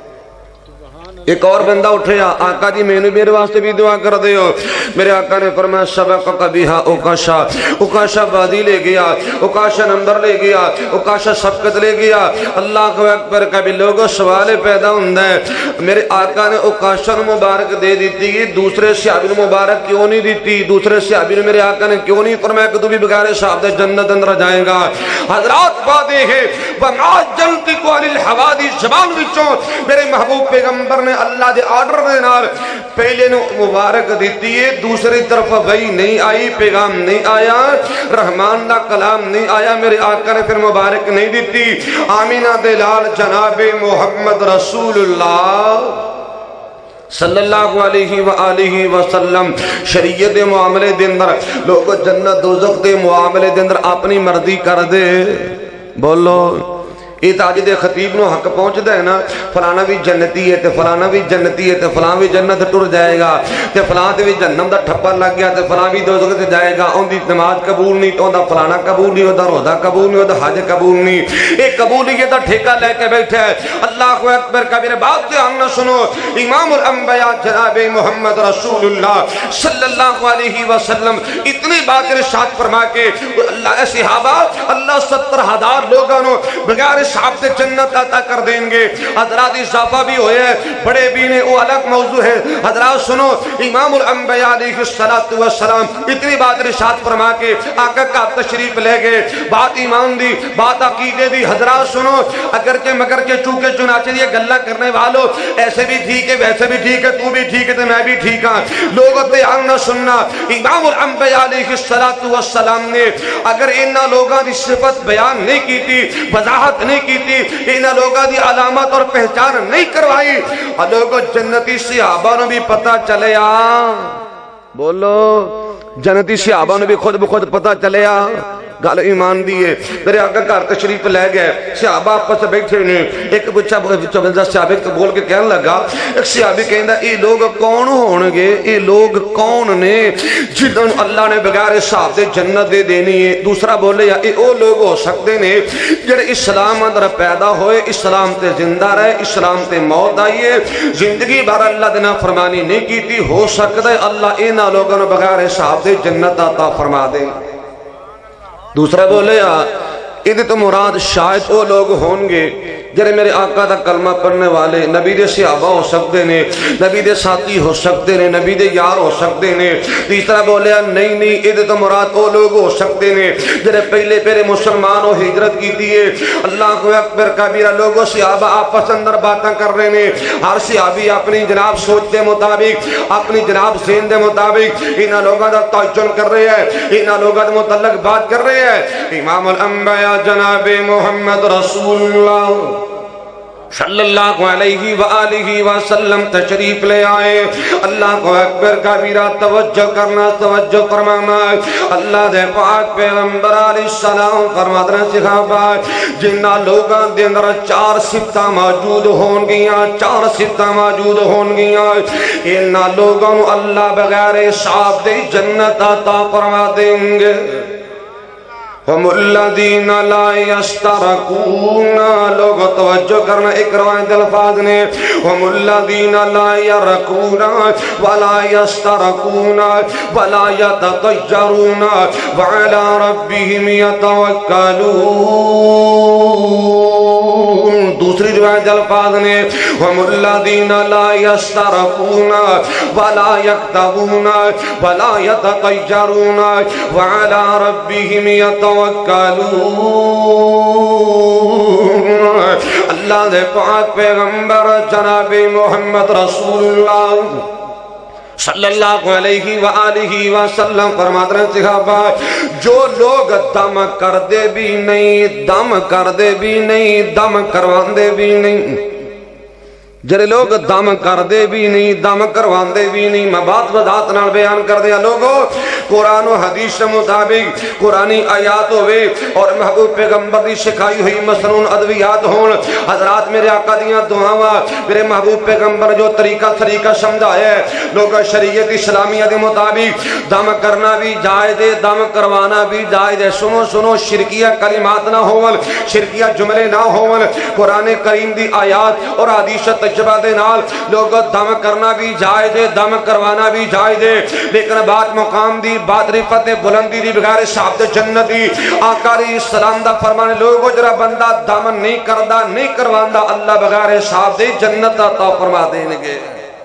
ایک اور بندہ اٹھیا آقا جی میں نے میرے واسطے بھی دعا کر دے ہو میرے آقا نے فرمایا سبق کبیہا اوکاشا اوکاشا بادی لے گیا اوکاشا نمبر لے گیا اوکاشا سبقت لے گیا اللہ کو اکبر کبھی لوگوں سوال پیدا ہوندہ ہے میرے آقا نے اوکاشا مبارک دے دیتی ہے دوسرے صحابی نے مبارک کیوں نہیں دیتی دوسرے صحابی نے میرے آقا نے کیوں نہیں فرمایا کہ تو بھی بغیر حساب دے جنت اندر جائے گا حضرات باتیں ہیں بنات جنتی کو علی الحوادی زبان وچوں میرے محبوب پیغمبر نے اللہ دے آرڈر دے نال پہلے نو مبارک دیتی ہے دوسری طرف وہی نہیں آئی پیغام نہیں آیا رحمان دا کلام نہیں آیا میرے آقا نے پھر مبارک نہیں دیتی آمینہ دے لال جناب محمد رسول اللہ صلی اللہ علیہ وآلہ وسلم شریعت معاملے دے اندر لوگ جنت دوزخ دے معاملے دے اندر اپنی مرضی کر دے بولو یہ تاج دے خطیب نو حق پہنچ دے نا فلانا بھی جنتی ہے تے فلانا بھی جنتی ہے تے فلانا بھی جنت ٹر جائے گا تے فلانا تے بھی جہنم دا ٹھپا لگ گیا تے فلانا بھی دوزخ تے جائے گا ان دی نماز قبول نہیں تو دا فلانا قبول نہیں ہوتا روزہ قبول نہیں ہوتا حج قبول نہیں ایک قبولیت دا ٹھیکہ لے کے بیٹھے اللہ اکبر کبیر بات دھیان نہ سنو امام الانبیاء جناب محمد رسول اللہ صلی اللہ علیہ وسلم اتنی بات ارشاد فرما کے اللہ صحابہ اللہ ستر ہزار لوگوں بغیر صاحب سے جنت عطا کر دیں گے حضرات اضافہ بھی ہوئے بڑے بھی نے وہ الگ موضوع ہے حضرات سنو امام الانبیاء علیہ السلام اتنی بات رشاد فرما کے آقا کا تشریف لے گئے بات ایمان دی بات عقیدے دی حضرات سنو اگر کے مگر کے چونکہ چنانچہ یہ گلہ کرنے والوں ایسے بھی ٹھیک ہے ویسے بھی ٹھیک ہے تو بھی ٹھیک ہے تو میں بھی ٹھیک ہاں لوگوں تے آنا سننا امام الانبیاء علیہ السلام نے اگر انہا لوگاں دی صفت بیان نہیں کی تھی وضاحت نہیں کی تھی انہا لوگاں دی علامت اور پہچان نہیں کروائی لوگوں جنتی صحابہ نے بھی پتہ چلے آ بولو جنتی صحابہ نے بھی خود بخود پتہ چلے آ گل ایمان دیئے میرے آقا گھر تشریف لے گئے صحابہ آپس سے بیٹھے نے ایک بچہ چوبندہ صحابی کو بول کے کہنے لگا ایک صحابی کہندہ اے لوگ کون ہونگے اے لوگ کون نے جنہوں اللہ نے بغیر حساب دے جنت دے دینی ہے دوسرا بولے یا اے او لوگ ہو سکتے نے جڑے اسلام اندر پیدا ہوئے اسلام تے زندہ رہے اسلام تے موت آئیے زندگی بھر اللہ دینا فرمانی نہیں کی تھی ہو سکتا ہے اللہ اینا لوگوں نے بغیر حساب دے جنت عطا فرما دے دوسرا بولے یہ تو مراد شاید وہ لوگ ہونگے جرے میرے آقا دا کلمہ پڑھنے والے نبی دے صحابہ ہو سکتے نے نبی دے ساتھی ہو سکتے نے نبی دے یار ہو سکتے نے تیسرا بولے نہیں نہیں یہ تو مراد وہ لوگ ہو سکتے نے جرے پہلے پہلے مسلمان ہو ہجرت کی دیئے اللہ کو اکبر کبیرہ لوگوں صحابہ آپس اندر باتاں کر رہے نے ہر صحابی اپنی جناب سوچ دے مطابق اپنی جناب ذہن دے مطابق انہا لوگوں دا تعجن کر رہے ہیں انہا لوگوں دا متعلق بات کر رہے ہیں امام الانبیاء جناب محمد رسول اللہ صلی اللہ علیہ وآلہ وسلم تشریف لے آئے. اللہ کو اکبر کبیرہ. توجہ کرنا توجہ فرمانا. اللہ دے پاک پیغمبر علیہ السلام فرماتے ہیں صحابہ جنہ لوگاں دے اندر چار صفتاں موجود ہون گیاں چار صفتاں موجود ہون گیاں انہاں لوگاں نو اللہ بغیر حساب دے جنت عطا فرما دیں گے. ہم الذین لا یسترقون. لوگ توجہ کرنا ایک روایت الفاظ نے ہم الذین لا یرقون ولا یسترقون ولا یتطیرون وعلی ربهم یتوکلون. دوسری روایت الفاظ نے ہم الذین لا یسترقون ولا یکتبون ولا یتطیرون وعلی ربهم یتوکلون. اللہ دے پاک پیغمبر جناب محمد رسول اللہ صلی اللہ علیہ وآلہ وسلم فرماتے ہیں صحابہ جو لوگ دم کر دے بھی نہیں دم کر دے بھی نہیں دم کروان دے بھی نہیں جڑے لوگ دم کر دے بھی نہیں دم کروان دے بھی نہیں. میں بات وضاحت نال بیان کر دیا لوگوں قرآن و حدیث کے مطابق قرآنی آیات ہوئے اور محبوب پیغمبر دی سکھائی ہوئی مسنون ادویات ہون. حضرات میرے آقا دیاں دعاواں میرے محبوب پیغمبر جو طریقہ طریقہ سمجھایا ہے لوگ شریعت اسلامیہ کے مطابق دم کرنا بھی جائز ہے دم کروانا بھی جائز ہے. سنو سنو شرکیہ کلمات نہ ہون شرکیہ جملے نہ ہون. قرآن کریم دی آیات اور حدیث تجربہ دے نال لوگ دم کرنا بھی جائز ہے دم کروانا بھی جائز ہے لیکن بات مقام دی بات رفت بلندی دی بغیر صاحب جنت دی آقا علیہ السلام دا فرمان لوگو جرا بندہ دم نہیں کردا نہیں کرواندا اللہ بغیر صاحب دے جنت عطا فرما دیں گے.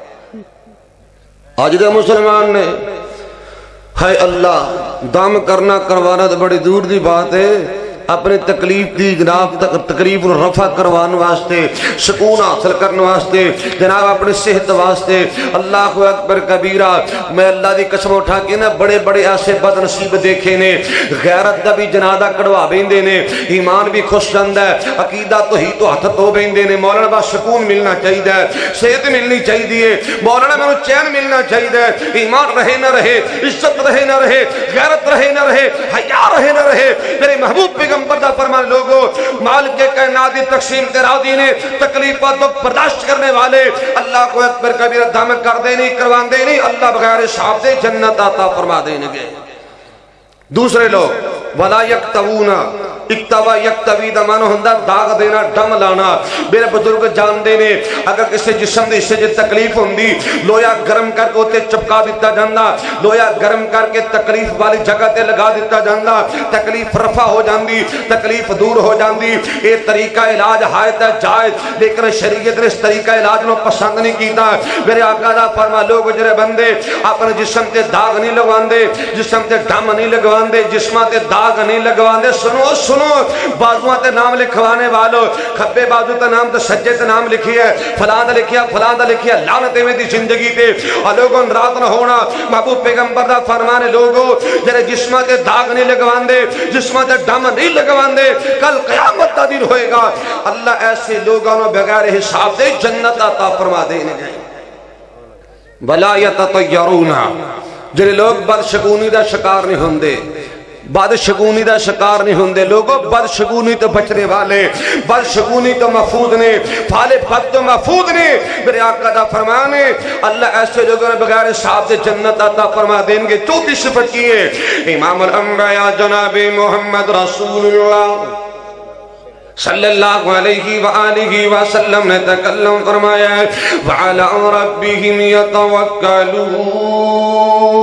آج دے مسلمان نے ہے اللہ دم کرنا کروانا تو بڑی دور دی بات ہے. اپنے تکلیف دی جناب تکلیف رفع کروان واسطے سکون حاصل کرنے واسطے جناب اپنے صحت واسطے اللہ اکبر کبیرہ. میں اللہ دی قسم اٹھا کے نا بڑے بڑے ایسے بد نصیب دیکھے نے غیرت دا بھی جنازہ کڑوا بیندے نے ایمان بھی خوش جاندہ ہے عقیدہ تو ہی تو ہاتھ تو بیندے نے. مولانا بس سکون ملنا چاہیے صحت ملنی چاہیے مولانا میں چین ملنا چاہیے ایمان رہے نہ رہے عزت رہے نہ رہے غیرت رہے نہ رہے حیا رہے نہ رہے. میرے محبوب پیغمبر دا فرمان لوگوں مالک کے کائنات دی تقسیم کے راضی نے تکلیفات کو برداشت کرنے والے اللہ کو اکبر کبیرہ دم کر دے نہیں کروان دے نہیں اللہ بغیر حساب دے جنت عطا فرما دیں گے. دوسرے لوگ ولا یکتوون اکتوا یکتوی دا معنی ہوندا داغ دینا ڈم لانا. میرے بزرگ جاندے نے اگر کسی جسم دے حصے جے تکلیف ہوندی لویا گرم کر کے تے چپکا دیتا جاندا لویا گرم کر کے تکلیف والی جگہ تے لگا دیتا جاندا تکلیف رفع ہو جاندی تکلیف دور ہو جاندی. اے طریقہ علاج ہایت جائز لیکن شریعت نے اس طریقہ علاج نو پسند نہیں کیتا. میرے آقا دا فرما لوگ جڑے بندے اپنے جسم تے داغ نہیں لگواندے جسم تے ڈم نہیں لگواندے جسماں تے داغ نہیں لگواندے سنو سنو بازوان تے نام لکھوانے والو کھبے بازو تے نام تے سجے تے نام لکھی ہے فلاں دا لکھیا فلاں دا لکھیا لعنتیں میں دی زندگی تے اور لوگوں رات نہ ہونا. محبوب پیغمبر دا فرمانے لوگوں جڑے جسماں تے داغ نہیں لگواندے جسماں تے ڈم نہیں لگواندے کل قیامت دا دن ہوئے گا اللہ ایسے لوگوں نو بغیر حساب دے جنت عطا فرما دیں گے. ولا یتطیرون جڑے لوگ بدشگونی دا شکار نہیں ہوندے بدشگونی دا شکار نہیں ہوندے لوگوں بدشگونی تو بچنے والے بدشگونی تو محفوظ نے فال بد تو محفوظ نے. میرے آقا دا فرمانے اللہ ایسے لوگوں نے بغیر حساب دے جنت عطا فرما دیں گے. چوتھی صفت کی ہے امام الانبیاء جناب محمد رسول اللہ صلی اللہ علیہ وآلہ وسلم نے تکلم فرمایا وعلی ربہم یتوکلون.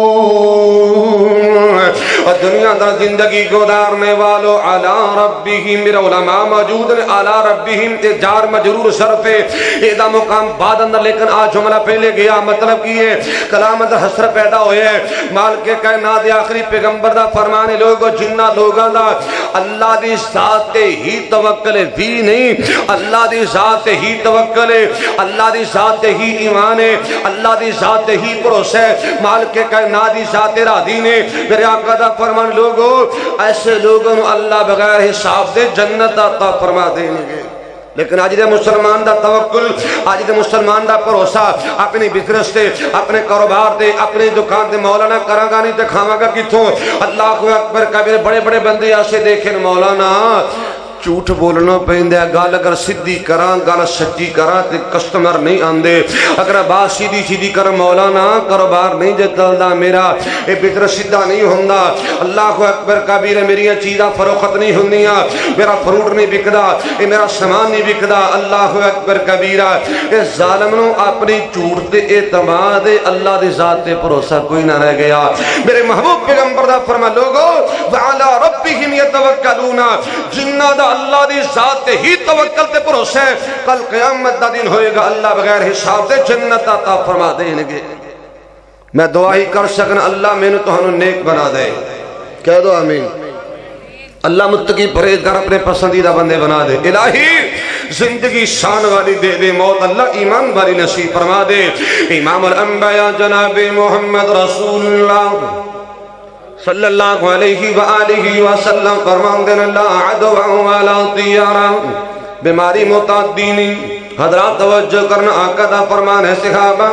اور دنیا دا زندگی گزارنے والو علی ربہم میرا علماء موجود نے علی ربہم تے جار مجرور صرف ہے ایدہ مقام بعد اندر لیکن آج جملہ پہلے گیا مطلب کی ہے کلام اندر حسر پیدا ہوئے ہے. مال کے کائنات آخری پیغمبر دا فرمانے لوگوں جنہ لوگاں دا اللہ دی ذات ہی توکل بھی نہیں اللہ دی ذات ہی توکل ہے اللہ دی ذات ہی ایمان ہے اللہ دی ذات ہی بھروسہ ہے مال کے کائنات دی ذات راضی نے. میرے آقا دا فرمان لوگوں ایسے لوگوں اللہ بغیر حساب دے جنت عطا فرما دیں گے. لیکن آج دے مسلمان دا توکل، آج دے مسلمان دا بھروسہ اپنی بزنس تے، اپنے کاروبار تے، اپنی دکان تے، مولانا کراں گا نہیں تے کھاواں گا کتھوں؟ اللہ اکبر کبیر، بڑے بڑے بندے ایسے دیکھیں مولانا جھوٹ بولنا پہندے، گل اگر سیدھی کراں گل سچی کراں تے کسٹمر نہیں آندے، اگر بات سیدھی سیدھی کر مولانا کاروبار نہیں چلدا، میرا اے بزنس سیدھا نہیں ہوندا۔ اللہ اکبر کبیر، میری چیزاں فروخت نہیں ہوندیاں، میرا فروٹ نہیں بکدا، اے میرا سامان نہیں بکدا۔ اللہ اکبر کبیرہ، اے ظالم نو اپنی جھوٹ تے اعتماد اللہ دی ذات تے بھروسہ کوئی نہ رہ گیا۔ میرے محبوب پیغمبر دا فرما لوگو وعلی ربہم یتوکلون، جنہ دا اللہ دی ذات تے ہی توکل تے بھروسہ ہے، کل قیامت دا دن ہوئے گا اللہ بغیر حساب دے جنت عطا فرما دیں گے۔ میں دعا ہی کر سکنا اللہ میں نے تہانوں نیک بنا دے، کہہ دو آمین۔ اللہ متقی پرہیزگار اپنے پسندیدہ بندے بنا دے۔ الہی زندگی شان والی دے دے، موت اللہ ایمان والی نصیب فرما دے۔ امام الانبیاء جناب محمد رسول اللہ صلی اللہ علیہ وآلہ وسلم فرمان دین لا عدوہ والا طیارہ، بیماری متعدینی حضرات توجہ کرنا، آقا دا فرمان ہے صحابہ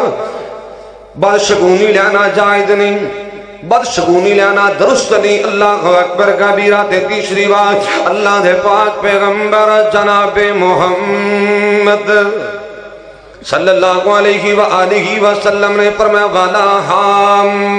بدشگونی لینا جائز نہیں، بدشگونی لینا درست نہیں۔ اللہ اکبر کبیرہ۔ تے تیسری بات اللہ دے پاک پیغمبر جناب محمد صلی اللہ علیہ وآلہ وسلم نے فرمایا والا ہم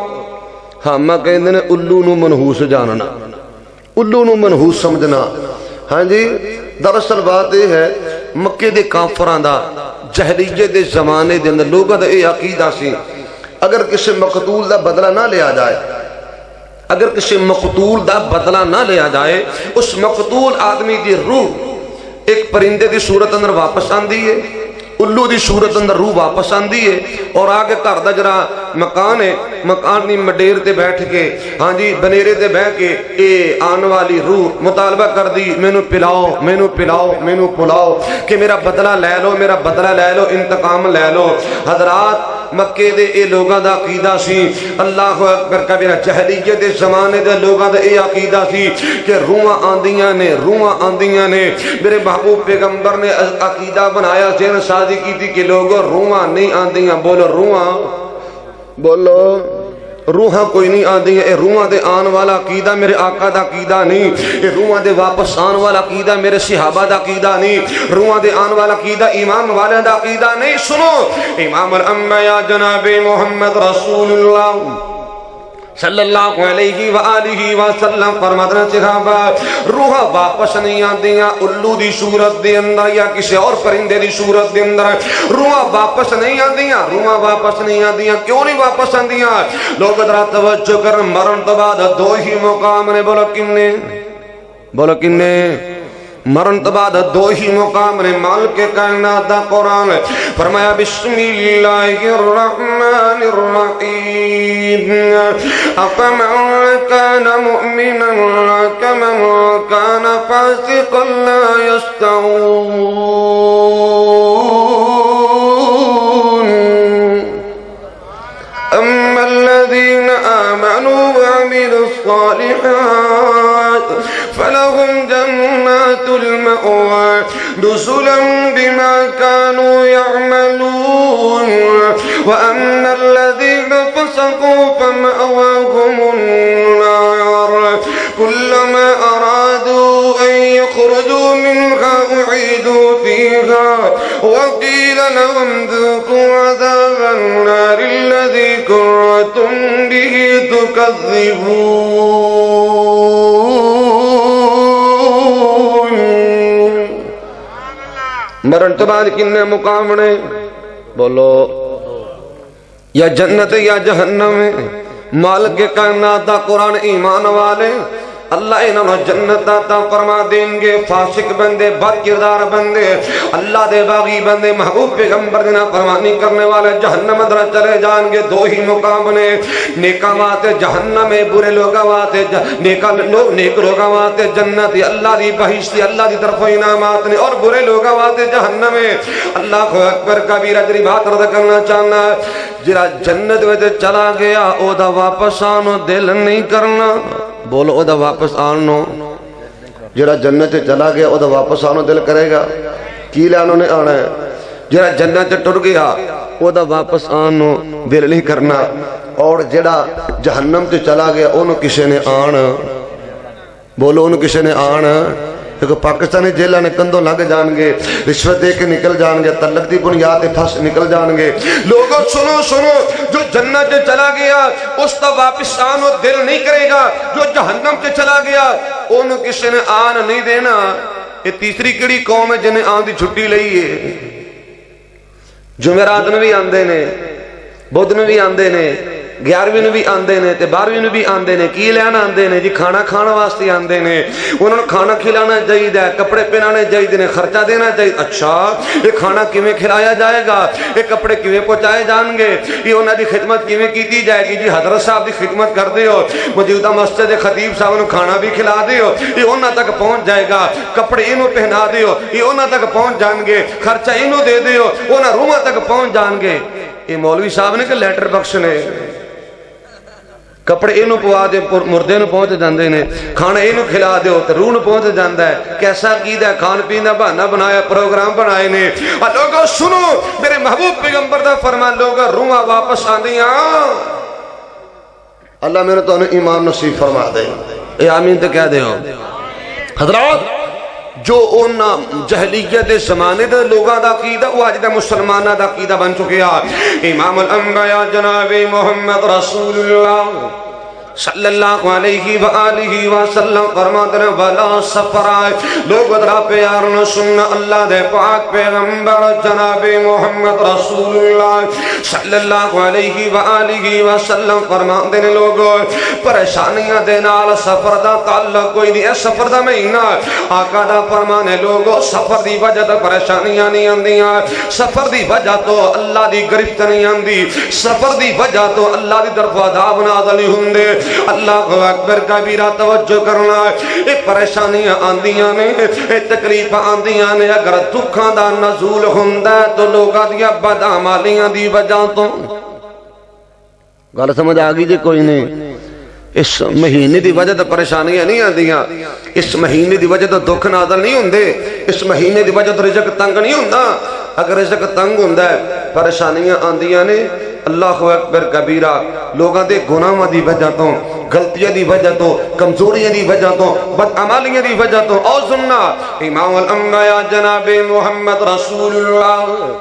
ہاں کہندے نے الو نو منحوس جاننا، الو نو منحوس سمجھنا۔ ہاں جی دراصل بات یہ ہے مکے دے کافراں دا جہلیت دے زمانے دے اندر لوگاں دا اے عقیدہ سی اگر کسی مقتول دا بدلہ نہ لیا جائے، اگر کسی مقتول دا بدلہ نہ لیا جائے، اس مقتول آدمی دی روح ایک پرندے دی صورت اندر واپس آندی ہے، الو دی صورت اندر روح واپس آندی ہے، اور آگے گھر دا جڑا مکان ہے مکان دی مڈیر تے بیٹھ کے ہاں جی بنیرے تے بیٹھ کے اے آن والی روح مطالبہ کر دی مینوں پلاؤ مینوں پلاؤ مینوں پلاؤ کہ میرا بدلہ لے لو میرا بدلہ لے لو انتقام لے لو۔ حضرات مکے دے اے لوگاں دا عقیدہ سی، اللہ اکبر کبیرہ، جہلیت دے زمانے دے لوگاں دا اے عقیدہ سی کہ روحاں آندیاں نے روحاں آندیاں نے۔ میرے محبوب پیغمبر نے عقیدہ بنایا ذہن سازی کی تھی کہ لوگوں روحاں نہیں آندیاں، بولو روحاں، بولو روحاں کوئی نہیں آندی ہے، اے روحاں دے آن والا عقیدہ میرے آقا دا عقیدہ نہیں، اے روحاں دے واپس آن والا عقیدہ میرے صحابہ دا عقیدہ نہیں، روحاں دے آن والا عقیدہ امام والے دا عقیدہ نہیں۔ سنو امام الانبیاء جناب محمد رسول اللہ صلی اللہ علیہ وآلہ وسلم فرماتے ہیں صحابہ روح واپس نہیں آندیاں الو دی صورت دے اندر یا کسی اور پرندے دی صورت دے اندر، روح واپس نہیں آندیاں، روح واپس نہیں آندیاں، کیوں نہیں واپس آندیاں؟ لوگ ذرا توجہ کر، مرن تو بعد دو ہی مقام نے، بولو کنے بولو کنے مرن تو بعد دو ہی مقام نے، مالک کائنات دا قرآن فرمایا بسم اللہ الرحمن الرحیم افمن کان مؤمنا کمن کان فاسقا لا یستوون اما الذین آمنوا وعملوا الصالحات فلهم جنات المأوى نزلا بما كانوا يعملون وأما الذين فسقوا فمأواهم النار كلما أرادوا أن يخرجوا منها أعيدوا فيها وقيل لهم ذوقوا عذاب النار الذي كنتم به تكذبون۔ مرن تو بعد کنے مقام نے، بولو یا جنت یا جہنم، مالک کائنات دا قرآن ایمان والے اللہ انہوں جنت عطا فرما دیں گے۔ فاسق بندے بد کردار بندے اللہ دے باغی بندے محبوب پیغمبر دینا فرمانی کرنے والے جہنم در چلے جان گے۔ دو ہی مقام نے، نیکا واتے جہنم ہے، برے لوگا واتے نیکا لوگ نیک لوگا واتے جنت اللہ دی بہشتی اللہ دی طرف انعامات نے، اور برے لوگا واتے جہنم ہے۔ اللہ کو اکبر کبیرہ جری بات رد کرنا چاہنا ہے، جرا جنت میں چلا گیا او دا واپس آنو دل نہیں کرنا، بولو او دا واپس آنو جڑا جنت چلا گیا وہ واپس آنا دل کرے گا؟ کی لے انہوں نے آنا ہے؟ جڑا جنت ٹر گیا وہ واپس آنا دل نہیں کرنا، اور جڑا جہنم تے چلا گیا انہوں کسے نے آن، بولو انہوں کسے نے آن؟ دیکھو پاکستانی جیلہ نے کندوں لگ جان گے، رشوت دے کے نکل جان گے، تلق دی بنیاد پھنس نکل جان گے۔ لوگوں سنو سنو، جو جنت سے چلا گیا اس تا واپس آنو دل نہیں کرے گا، جو جہنم سے چلا گیا انہوں کسی نے آن نہیں دینا۔ یہ تیسری کڑی قوم ہے جنہیں آن دی چھٹی لئی ہے۔ جمعرات نے بھی آندے نے، بدھ نے بھی آندے نے، گیارہویں نے بھی آندے نے، تے بارہویں نے بھی آندے نے، کی لینا آندے نے جی؟ کھانا کھانا واسطے آندے نے، انہوں نے کھانا کھلانا چاہیے، کپڑے پہنانے چاہیے، خرچہ دینا چاہیے۔ اچھا یہ کھانا کیویں کھلایا جائے گا، یہ کپڑے کیویں پہنچائے جان گے، یہ انہوں دی خدمت کیویں کیتی جائے گی؟ جی حضرت صاحب دی خدمت کر دیو، موجودہ مسجد خطیب صاحب نے کھانا بھی کھلا دیو، یہ انہوں تک پہنچ جائے گا۔ کپڑے انہوں پہنا دیو، یہ انہوں تک پہنچ جان گے۔ خرچہ انہوں دے دیو، انہوں رومہ تک پہنچ جان گے۔ یہ مولوی صاحب نے کہ لیٹر بخش نے، کپڑے انہوں پوا دے مردے نو پہنچ جاندے نے، کھانا انہوں کھلا دے تو روح نو پہنچ جاندہ ہے۔ کیسا قیدہ ہے؟ کھان پینا بہانہ بنایا، پروگرام بنائے نے۔ اور لوگوں سنو، میرے محبوب پیغمبر دا فرمان، لوگوں روحاں واپس آندیاں۔ اللہ میرے تو انہیں ایمان نصیب فرما دے، اے آمین تے کہہ دے ہو۔ حضرات جو ان جہلیت زمانے دے لوگاں دا عقیدہ وہ آج دے مسلمانہ دا عقیدہ بن چکیا۔ امام الانبیاء جناب محمد رسول اللہ صلی اللہ علیہ وآلہ وسلم فرماتے ہیں ولا سفر آئے لوگ ادرا پیار نہ سننا اللہ دے پاک پیغمبر جناب محمد رسول اللہ صلی اللہ علیہ وآلہ وسلم فرماتے ہیں لوگوں پریشانیاں دے نال سفر دا تعلق کوئی نہیں ہے، سفر دا مہینہ آقا دا فرمانے لوگوں سفر دی وجہ دا پریشانیاں نہیں آندیاں، سفر دی وجہ تو اللہ دی گرفت نہیں آندی، سفر دی وجہ تو اللہ دی طرف عذاب نازل ہوندے۔ اللہ اکبر کبیرہ توجہ کرنا، اے پریشانیاں آندیاں نے، اے تکلیف آندیاں نے، اگر دکھاں دا نزول ہوندا ہے تو لوگاں دیا بدعمالیاں دی وجہ تو گل سمجھ آگئی جی کوئی نہیں؟ اس مہینے دی وجہ تو پریشانیاں نہیں آندیاں، اس مہینے دی وجہ تو دکھ نازل نہیں ہوندے، اس مہینے دی وجہ تو رزق تنگ نہیں ہوندا۔ اگر رزق تنگ ہوندا ہے پریشانیاں آندیاں نے، اللہ اکبر کبیرہ لوگاں دے گناہاں دی وجہ تو، غلطیاں دی وجہ تو، کمزوریاں دی وجہ تو، بدعمالیاں دی وجہ تو۔ او سننا امام الانبیاء جناب محمد رسول اللہ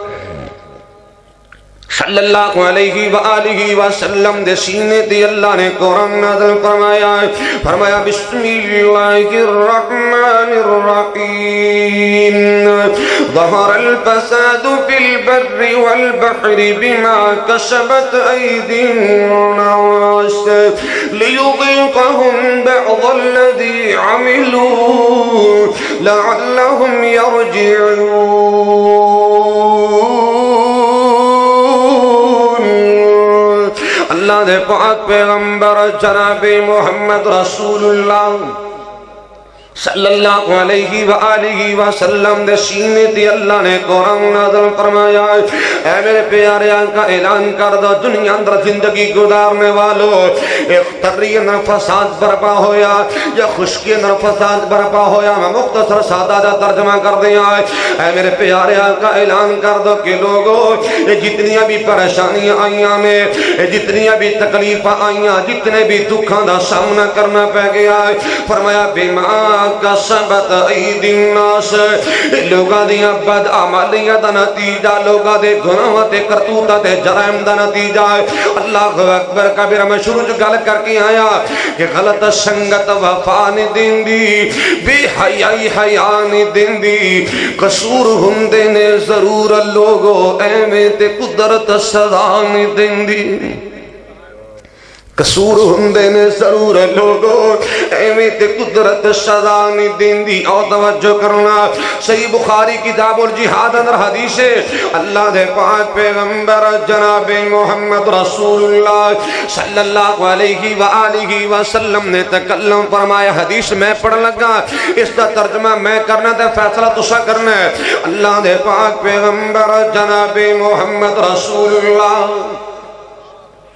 صلی اللہ علیہ وآلہ وسلم دے سینے تے اللہ نے قرآن نازل فرمایا فرمایا بسم اللہ الرحمن الرحیم ظہر الفساد فی البر والبحر بما کسبت ایدی الناس لیذیقہم بعض الذی عملوا لعلہم یرجعون۔ اللہ دے پاک پیغمبر جناب محمد رسول اللہ صلی اللہ علیہ وآلہ وسلم دے سینے تے اللہ نے قرآن نازل فرمایا اے میرے پیارے آقا اعلان کر دو دنیا اندر زندگی گزارنے والو اختری اندر فساد برپا ہویا یا خشکی اندر فساد برپا ہویا میں مختصر سادہ دا ترجمہ کر دیا اے میرے پیارے آقا اعلان کر دو کہ لوگو یہ جتنیاں بھی پریشانیاں آئیاں میں یہ جتنیاں بھی تکلیف آئیاں جتنے بھی دکھاں دا سامنا کرنا پہ گیا فرمایا بیمار کا سبت عید الناس لوگاں دیا بد عمالیہ دا نتیجہ لوگاں دے گناہ تے کرتوتا تے جرائم دا نتیجہ اللہ اکبر کبیر میں شروع جو گل کر کے آیا کہ غلط سنگت وفان دن دی بے حیائی حیان دن دی قصور ہندے نے ضرور لوگو ایمیں تے قدرت سزان دن دی قصور ہندے نے ضرور لوگو ایویں تے قدرت سزا نہیں دیندی۔ اور توجہ کرنا صحیح بخاری کتاب الجہاد اندر حدیث اللہ دے پاک پیغمبر جناب محمد رسول اللہ صلی اللہ علیہ وآلہ وسلم نے تکلم فرمایا حدیث میں پڑھ لگا اس کا ترجمہ میں کرنا تے فیصلہ تسا کرنا ہے۔ اللہ دے پاک پیغمبر جناب محمد رسول اللہ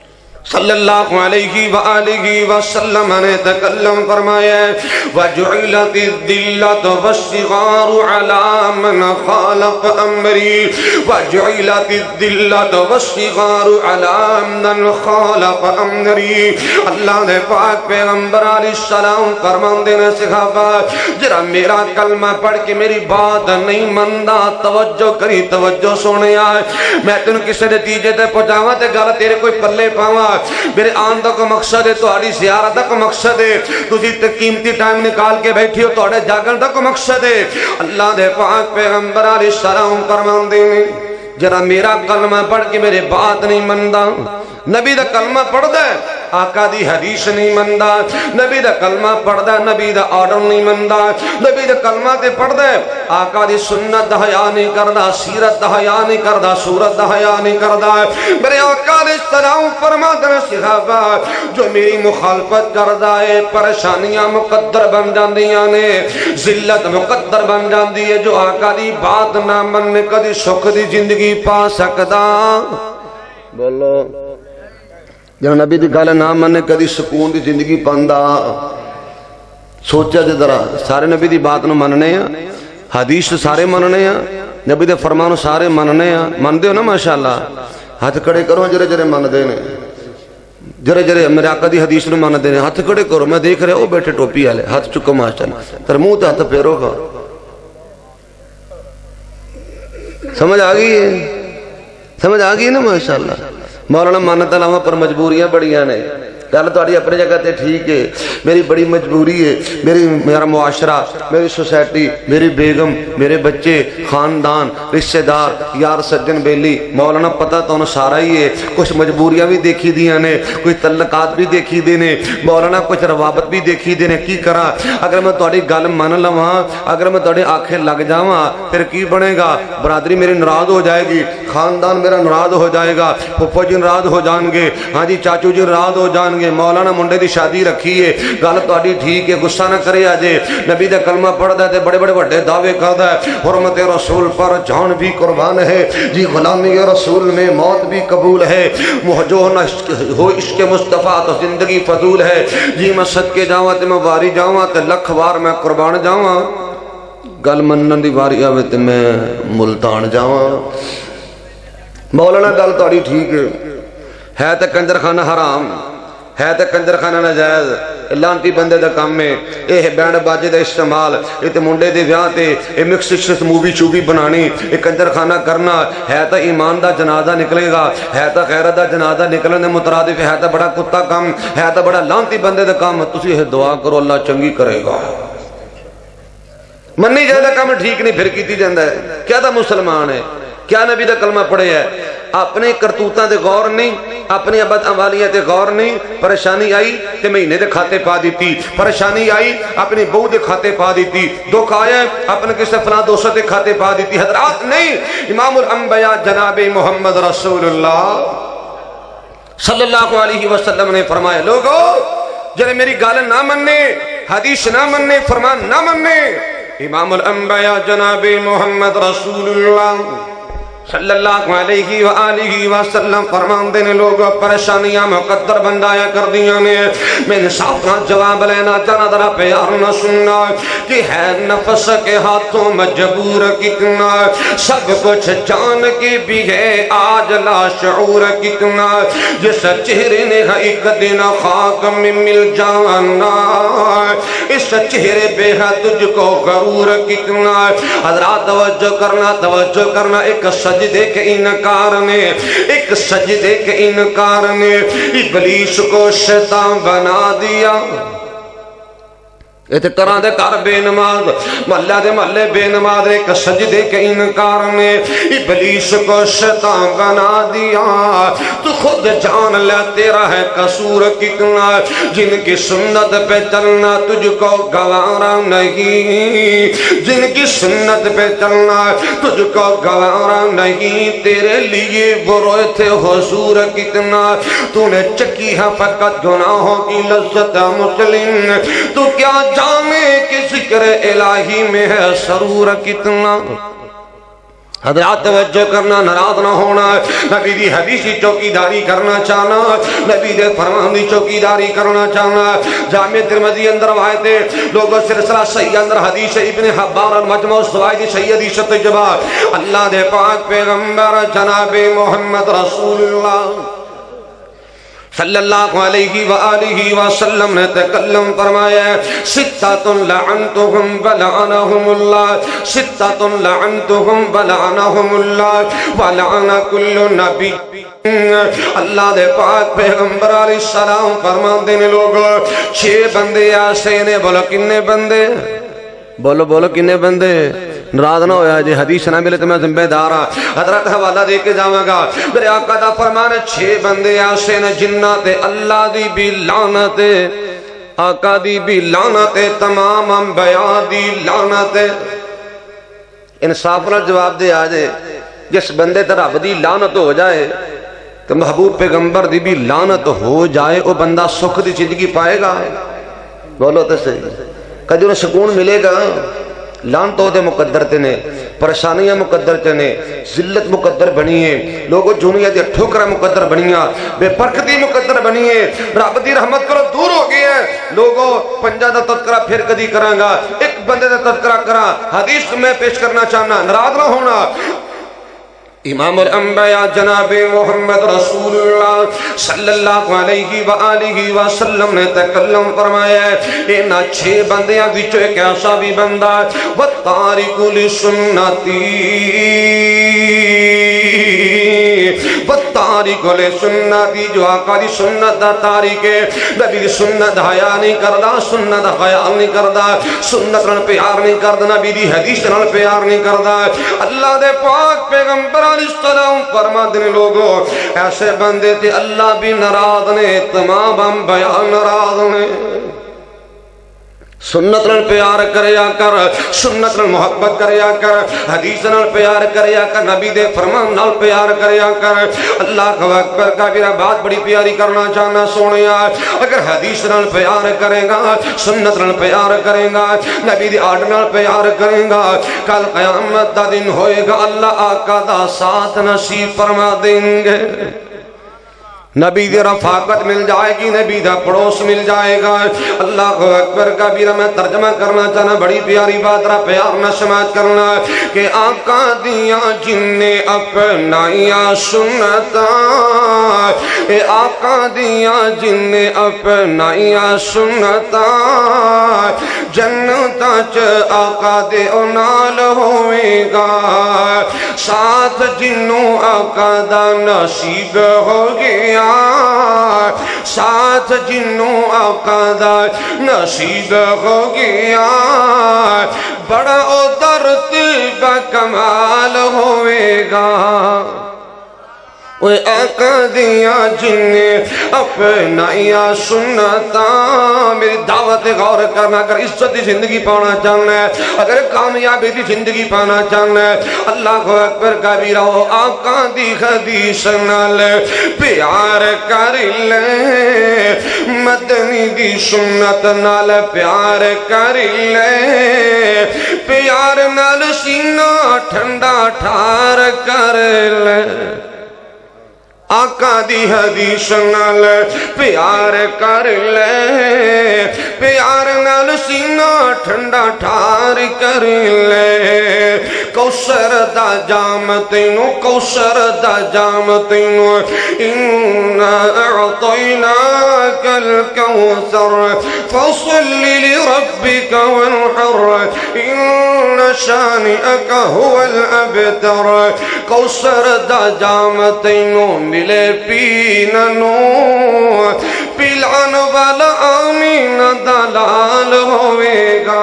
صلی اللہ علیہ وآلہ وسلم نے تکلم فرمایا وَجُعِلَتِ الذِّلَّةُ وَالصِّغَارُ عَلَى مَنْ خَالَفَ أَمْرِي وَجُعِلَتِ الذِّلَّةُ وَالصِّغَارُ عَلَى مَنْ خَالَفَ أَمْرِي اللہ نے پاک پیغمبر علیہ السلام فرمان دینے صحابہ جرا میرا کلمہ پڑھ کے میری بات نہیں مندہ توجہ کری توجہ سونے آئے میں تنہوں کسے نتیجے تے پہنچاواں تے گالا تیرے کوئی پلے پاواں میرے آن دا کو مقصد ہے توڑی زیارت دا کو مقصد ہے تجھی قیمتی ٹائم نکال کے بیٹھی ہو توڑے جاگن دا کو مقصد ہے اللہ دے پاک پیغمبر علیہ السلام فرمان دینے جرا میرا کلمہ پڑھ کے میرے بات نہیں مندہ نبی دا کلمہ پڑھ دے آقا دی حدیث نہیں مندہ نبی دا کلمہ پڑھ دے نبی دا آرڈر نہیں مندہ نبی دا کلمہ تے پڑھ دے آقا دی سنت دا حیا نہیں کردہ سیرت دا حیا نہیں کردہ صورت دا حیا نہیں کردہ میرے آقا علیہ السلام فرما دے صحابہ جو میری مخالفت کردہ ہے پریشانیاں مقدر بن جاندیاں نے ذلت مقدر بن جاندی ہے جو آقا دی بات نہ مننے کدی سکھ دی زندگی پا سکدا بولو جب نبی دی گل نہ مننے کدی سکون دی زندگی پاندا سوچا دے ذرا سارے نبی دی بات نو مننے ہیں حدیث سارے مننے ہیں نبی دے فرمانو سارے مننے ہیں من دے ہو نا ماشاءاللہ ہاتھ کڑے کرو جرے جرے من دے نے جرے جرے میرے آقا دی حدیث نو من دے نے ہاتھ کڑے کرو میں دیکھ رہے او بیٹھے ٹوپی والے ہاتھ چکو ماشاءاللہ تر منہ تے ہاتھ پھیرو گا سمجھ آ گئی ہے سمجھ آ گئی نا ماشاءاللہ مولانا مانت علامہ پر مجبوریاں بڑیاں نے گل تہاڈی اپنی جگہ تے ٹھیک ہے میری بڑی مجبوری ہے میری میرا معاشرہ میری سوسائٹی میری بیگم میرے بچے خاندان رشتہ دار یار سجن بیلی مولانا پتہ تو سارا ہی ہے کچھ مجبوریاں بھی دیکھی دیاں نے کچھ تعلقات بھی دیکھی دینے مولانا کچھ روابط بھی دیکھی دینے کی کرا اگر میں تہاڈی گل من لواں اگر میں تہاڈی آنکھیں لگ جاواں پھر کی بنے گا برادری میری ناراض ہو جائے گی خاندان میرا ناراض ہو جائے گا پھپھو جی ناراض ہو جان گے ہاں جی چاچو جی ناراض ہو جان گے مولانا منڈے دی شادی رکھی ہے گل تہاڈی ٹھیک ہے غصہ نہ کرے اجے نبی دا کلمہ پڑھدا تے بڑے بڑے بڑے دعوے کردا ہے حرمت رسول پر جان بھی قربان ہے جی غلامی رسول میں موت بھی قبول ہے جو نہ ہو عشق مصطفیٰ تو زندگی فضول ہے جی میں صدقے جاواں تے میں واری جاواں تے لکھ وار میں قربان جاواں گل منن دی واری آوے تے میں ملتان جاواں مولانا گل تہاڈی ٹھیک ہے ہے تے کنجر خانہ حرام ہے تے کنجر خانہ ناجائز لانتی بندے دا کام میں اے بینڈ باجے دا استعمال اے تے منڈے دے ویاہ تے اے مکس مووی چوبی بنانی اے کنجر خانہ کرنا ہے تا ایمان دا جنازہ نکلے گا ہے تا غیرت دا جنازہ نکلنے مترادف ہے تا بڑا کتا کام ہے تا بڑا لانتی بندے دا کام تسی یہ دعا کرو اللہ چنگی کرے گا مننی جائے دا کام ٹھیک نہیں پھر کیتی جاندہ ہے کیا دا مسلمان ہے کیا نبی دا کلمہ پڑھے ہے اپنے کرتوتاں دے غور نہیں اپنی عبد عمالیہ دے غور نہیں پریشانی آئی تے مہینے دے کھاتے پا دیتی پریشانی آئی اپنی بہو دے کھاتے پا دیتی دکھ آیا اپنے کسی فلاں دوست دے کھاتے پا دیتی حضرات نہیں امام الانبیاء جناب محمد رسول اللہ صلی اللہ علیہ وسلم نے فرمایا لوگو جنہیں میری گال نہ مننے حدیث نہ مننے فرمان نہ مننے امام الانبیاء جناب محمد رسول اللہ صلی اللہ علیہ وآلہ وسلم فرمان دینے لوگ پریشانیاں مقدر بندایا کر دیا نے میں نے صاف نہ جواب لینا جانا درہ پیار نہ سننا کہ ہے نفس کے ہاتھوں مجبور کتنا سب کچھ جان کے بھی ہے آج لا شعور کتنا جس چہرے نے ایک دن خاک میں مل جانا اس چہرے پہ ہے تجھ کو غرور کتنا حضرات توجہ کرنا توجہ کرنا ایک سجدے کے انکار نے ایک سجدے کے انکار نے ابلیس کو شیطان بنا دیا ایتے کران دے کار بے نماز محلہ دے محلے بے نماز ایک سجدے کے انکار نے ابلیس کو شیطان بنا دیا تو خود جان لے تیرا ہے قصور کتنا جن کی سنت پہ چلنا تجھ کو گوارا نہیں جن کی سنت پہ چلنا تجھ کو گوارا نہیں تیرے لیے وہ روئے تھے حضور کتنا تو نے چکی ہے فقط گناہوں کی لذت مسلم تو کیا جانے کہ ذکر الہی میں ہے سرور کتنا حضرات توجہ کرنا، ناراض نہ ہونا، نبی دی حدیث کی چوکیداری کرنا چاہنا، نبی دے فرمان دی چوکیداری کرنا چاہنا۔ جامع ترمذی اندر روایت ہے، لوگوں سلسلہ صحیح اندر حدیث ابن حبان مجموع الزوائد صحیح حدیث تجبہ، اللہ دے پاک پیغمبر جناب محمد رسول اللہ صلی اللہ علیہ وآلہ وسلم نے تکلم فرمایا ہے، ستۃ لعنتہم ولعنہم اللہ، ستۃ لعنتہم ولعنہم اللہ ولعن کل نبی۔ اللہ دے پاک پیغمبر علیہ السلام فرماندے نے لوگوں چھ بندے ایسے نے، بولو کنے بندے، بولو بولو کنے بندے، ناراض نہ ہویا جی حدیث نہ ملے تو میں ذمہ دار ہاں، حضرت حوالہ دے کے جاواں گا۔ میرے آقا دا فرمان ہے چھ بندے ایسے نے جنہ تے اللہ دی بھی لعنت ہے، آقا دی بھی لعنت ہے، تمام انبیاء دی لعنت ہے۔ انصاف نال جواب دے آ جائے، جس بندے تے رب دی لعنت ہو جائے تو محبوب پیغمبر دی بھی لعنت ہو جائے، وہ بندہ سکھ دی زندگی پائے گا؟ بولو تو صحیح، کدی انہیں سکون ملے گا؟ لانتوں دے مقدر تے نے، پریشانیاں مقدر تے نے، ذلت مقدر بنی ہے، لوگوں دنیا دے ٹھوکرا مقدر بنیاں، بے برکتی مقدر بنی ہے، رب دی رحمت کرو دور ہو گئی ہے۔ لوگوں پنجا دا تذکرہ پھر کدی کراں گا، ایک بندے دا تذکرہ کراں، حدیث میں پیش کرنا چاہنا، ناراض نہ ہونا۔ امام الانبیاء جناب محمد رسول اللہ صلی اللہ علیہ وآلہ وسلم نے تکلم فرمایا ہے، اینا چھ بندیاں وچوں ایک ایسا بھی بندہ وَتَارِكُ لِسُنَّتِي وَتَارِكُ لِسُنَّتِي، جو آقا دی سنت دا تاریک ہے، نبی دی سنت حیا نہیں کردا، سنت خیال نہیں کردا، سنت نال پیار نہیں کردا، نبی دی حدیث نال پیار نہیں کردا۔ اللہ دے پاک پیغمبر علیہ السلام فرما دینے لوگوں ایسے بندے تھے اللہ بھی ناراض نے، تمام انبیاء ناراض نے۔ سنت نال پیار کریا کر، سنت نال محبت کریا کر، حدیث نال پیار کریا کر، نبی دے فرمان نال پیار کریا کر۔ اللہ اکبر کا میرا بات بڑی پیاری کرنا چاہنا سونیا، اگر حدیث نال پیار کرے گا، سنت نال پیار کرے گا، نبی دی آڑ نال پیار کرے گا، کل قیامت دا دن ہوئے گا اللہ آقا دا ساتھ نصیب فرما دیں گے، نبی دی رفاقت مل جائے گی، نبی دا پڑوس مل جائے گا۔ اللہ اکبر کبیرہ میں ترجمہ کرنا چاہنا، بڑی پیاری بات را پیار نہ سماعت کرنا کہ آقا دیا جن نے اپنایا سنتا، اے آقا دیا جن نے اپنایا سنتا، جنتا چ آقا دے نال ہوئے گا، ساتھ جنوں آقا دا نصیب ہو گیا، ساتھ جنوں آقا دا نصیب ہو گیا، بڑا او درتب کمال ہوئے گا۔ وہ آقا دیا جن نے اپنایا سنتا، میری دعوت غور کرنا، اگر عزت دی زندگی پانا چاہنا ہے، اگر کامیابی دی زندگی پانا چاہنا ہے، اللہ اکبر کبیرہ ہو آقا دی حدیث نال پیار کر لے، مدنی دی سنت نال پیار کر لے، پیار نال سینہ ٹھنڈا ٹھار کر لے، آقا دی حدیث نال پیار کر لے، پیار نال سینہ ٹھنڈا ٹھار کر لے، کوثر دا جام تینو، کوثر دا جام تینو، اِنَّا اَعْطَيْنَاكَ الْكَوْثَرَ فَصَلِّ لِرَبِّكَ وَانْحَرْ إِنَّ شَانِئَكَ هُوَ الْأَبْتَرَ۔ کوثر دا جام تینو ملے پیننو، پلان والا آمین دلال ہوئے گا۔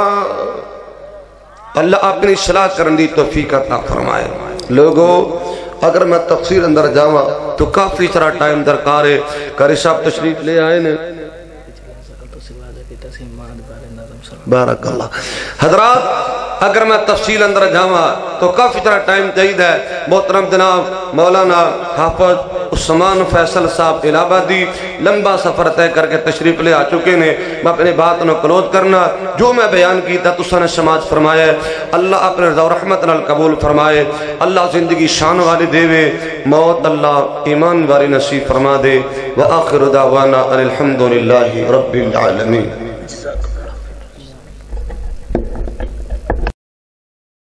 اللہ اپنی صلاح کرن دی توفیق عطا فرمائے۔ لوگوں اگر میں تفسیر اندر جاواں تو کافی سارا ٹائم درکار ہے، قاری صاحب تشریف لے آئے نے، بارک اللہ۔ حضرات اگر میں تفصیل اندر جاواں تو کافی طرح ٹائم چاہیے ہے۔ محترم جناب مولانا حافظ عثمان فیصل صاحب الہ آبادی لمبا سفر طے کر کے تشریف لے آ چکے نے. میں اپنے بات نو کلوز کرنا. جو میں بیان کیتا تساں نے سماعت فرمایا ہے اللہ اپنے رضا و رحمت نال قبول فرمائے. اللہ زندگی شان والی دے وے, موت اللہ ایمان والی نصیب فرما دے. وآخر دعوانا الحمدللہ رب العالمین.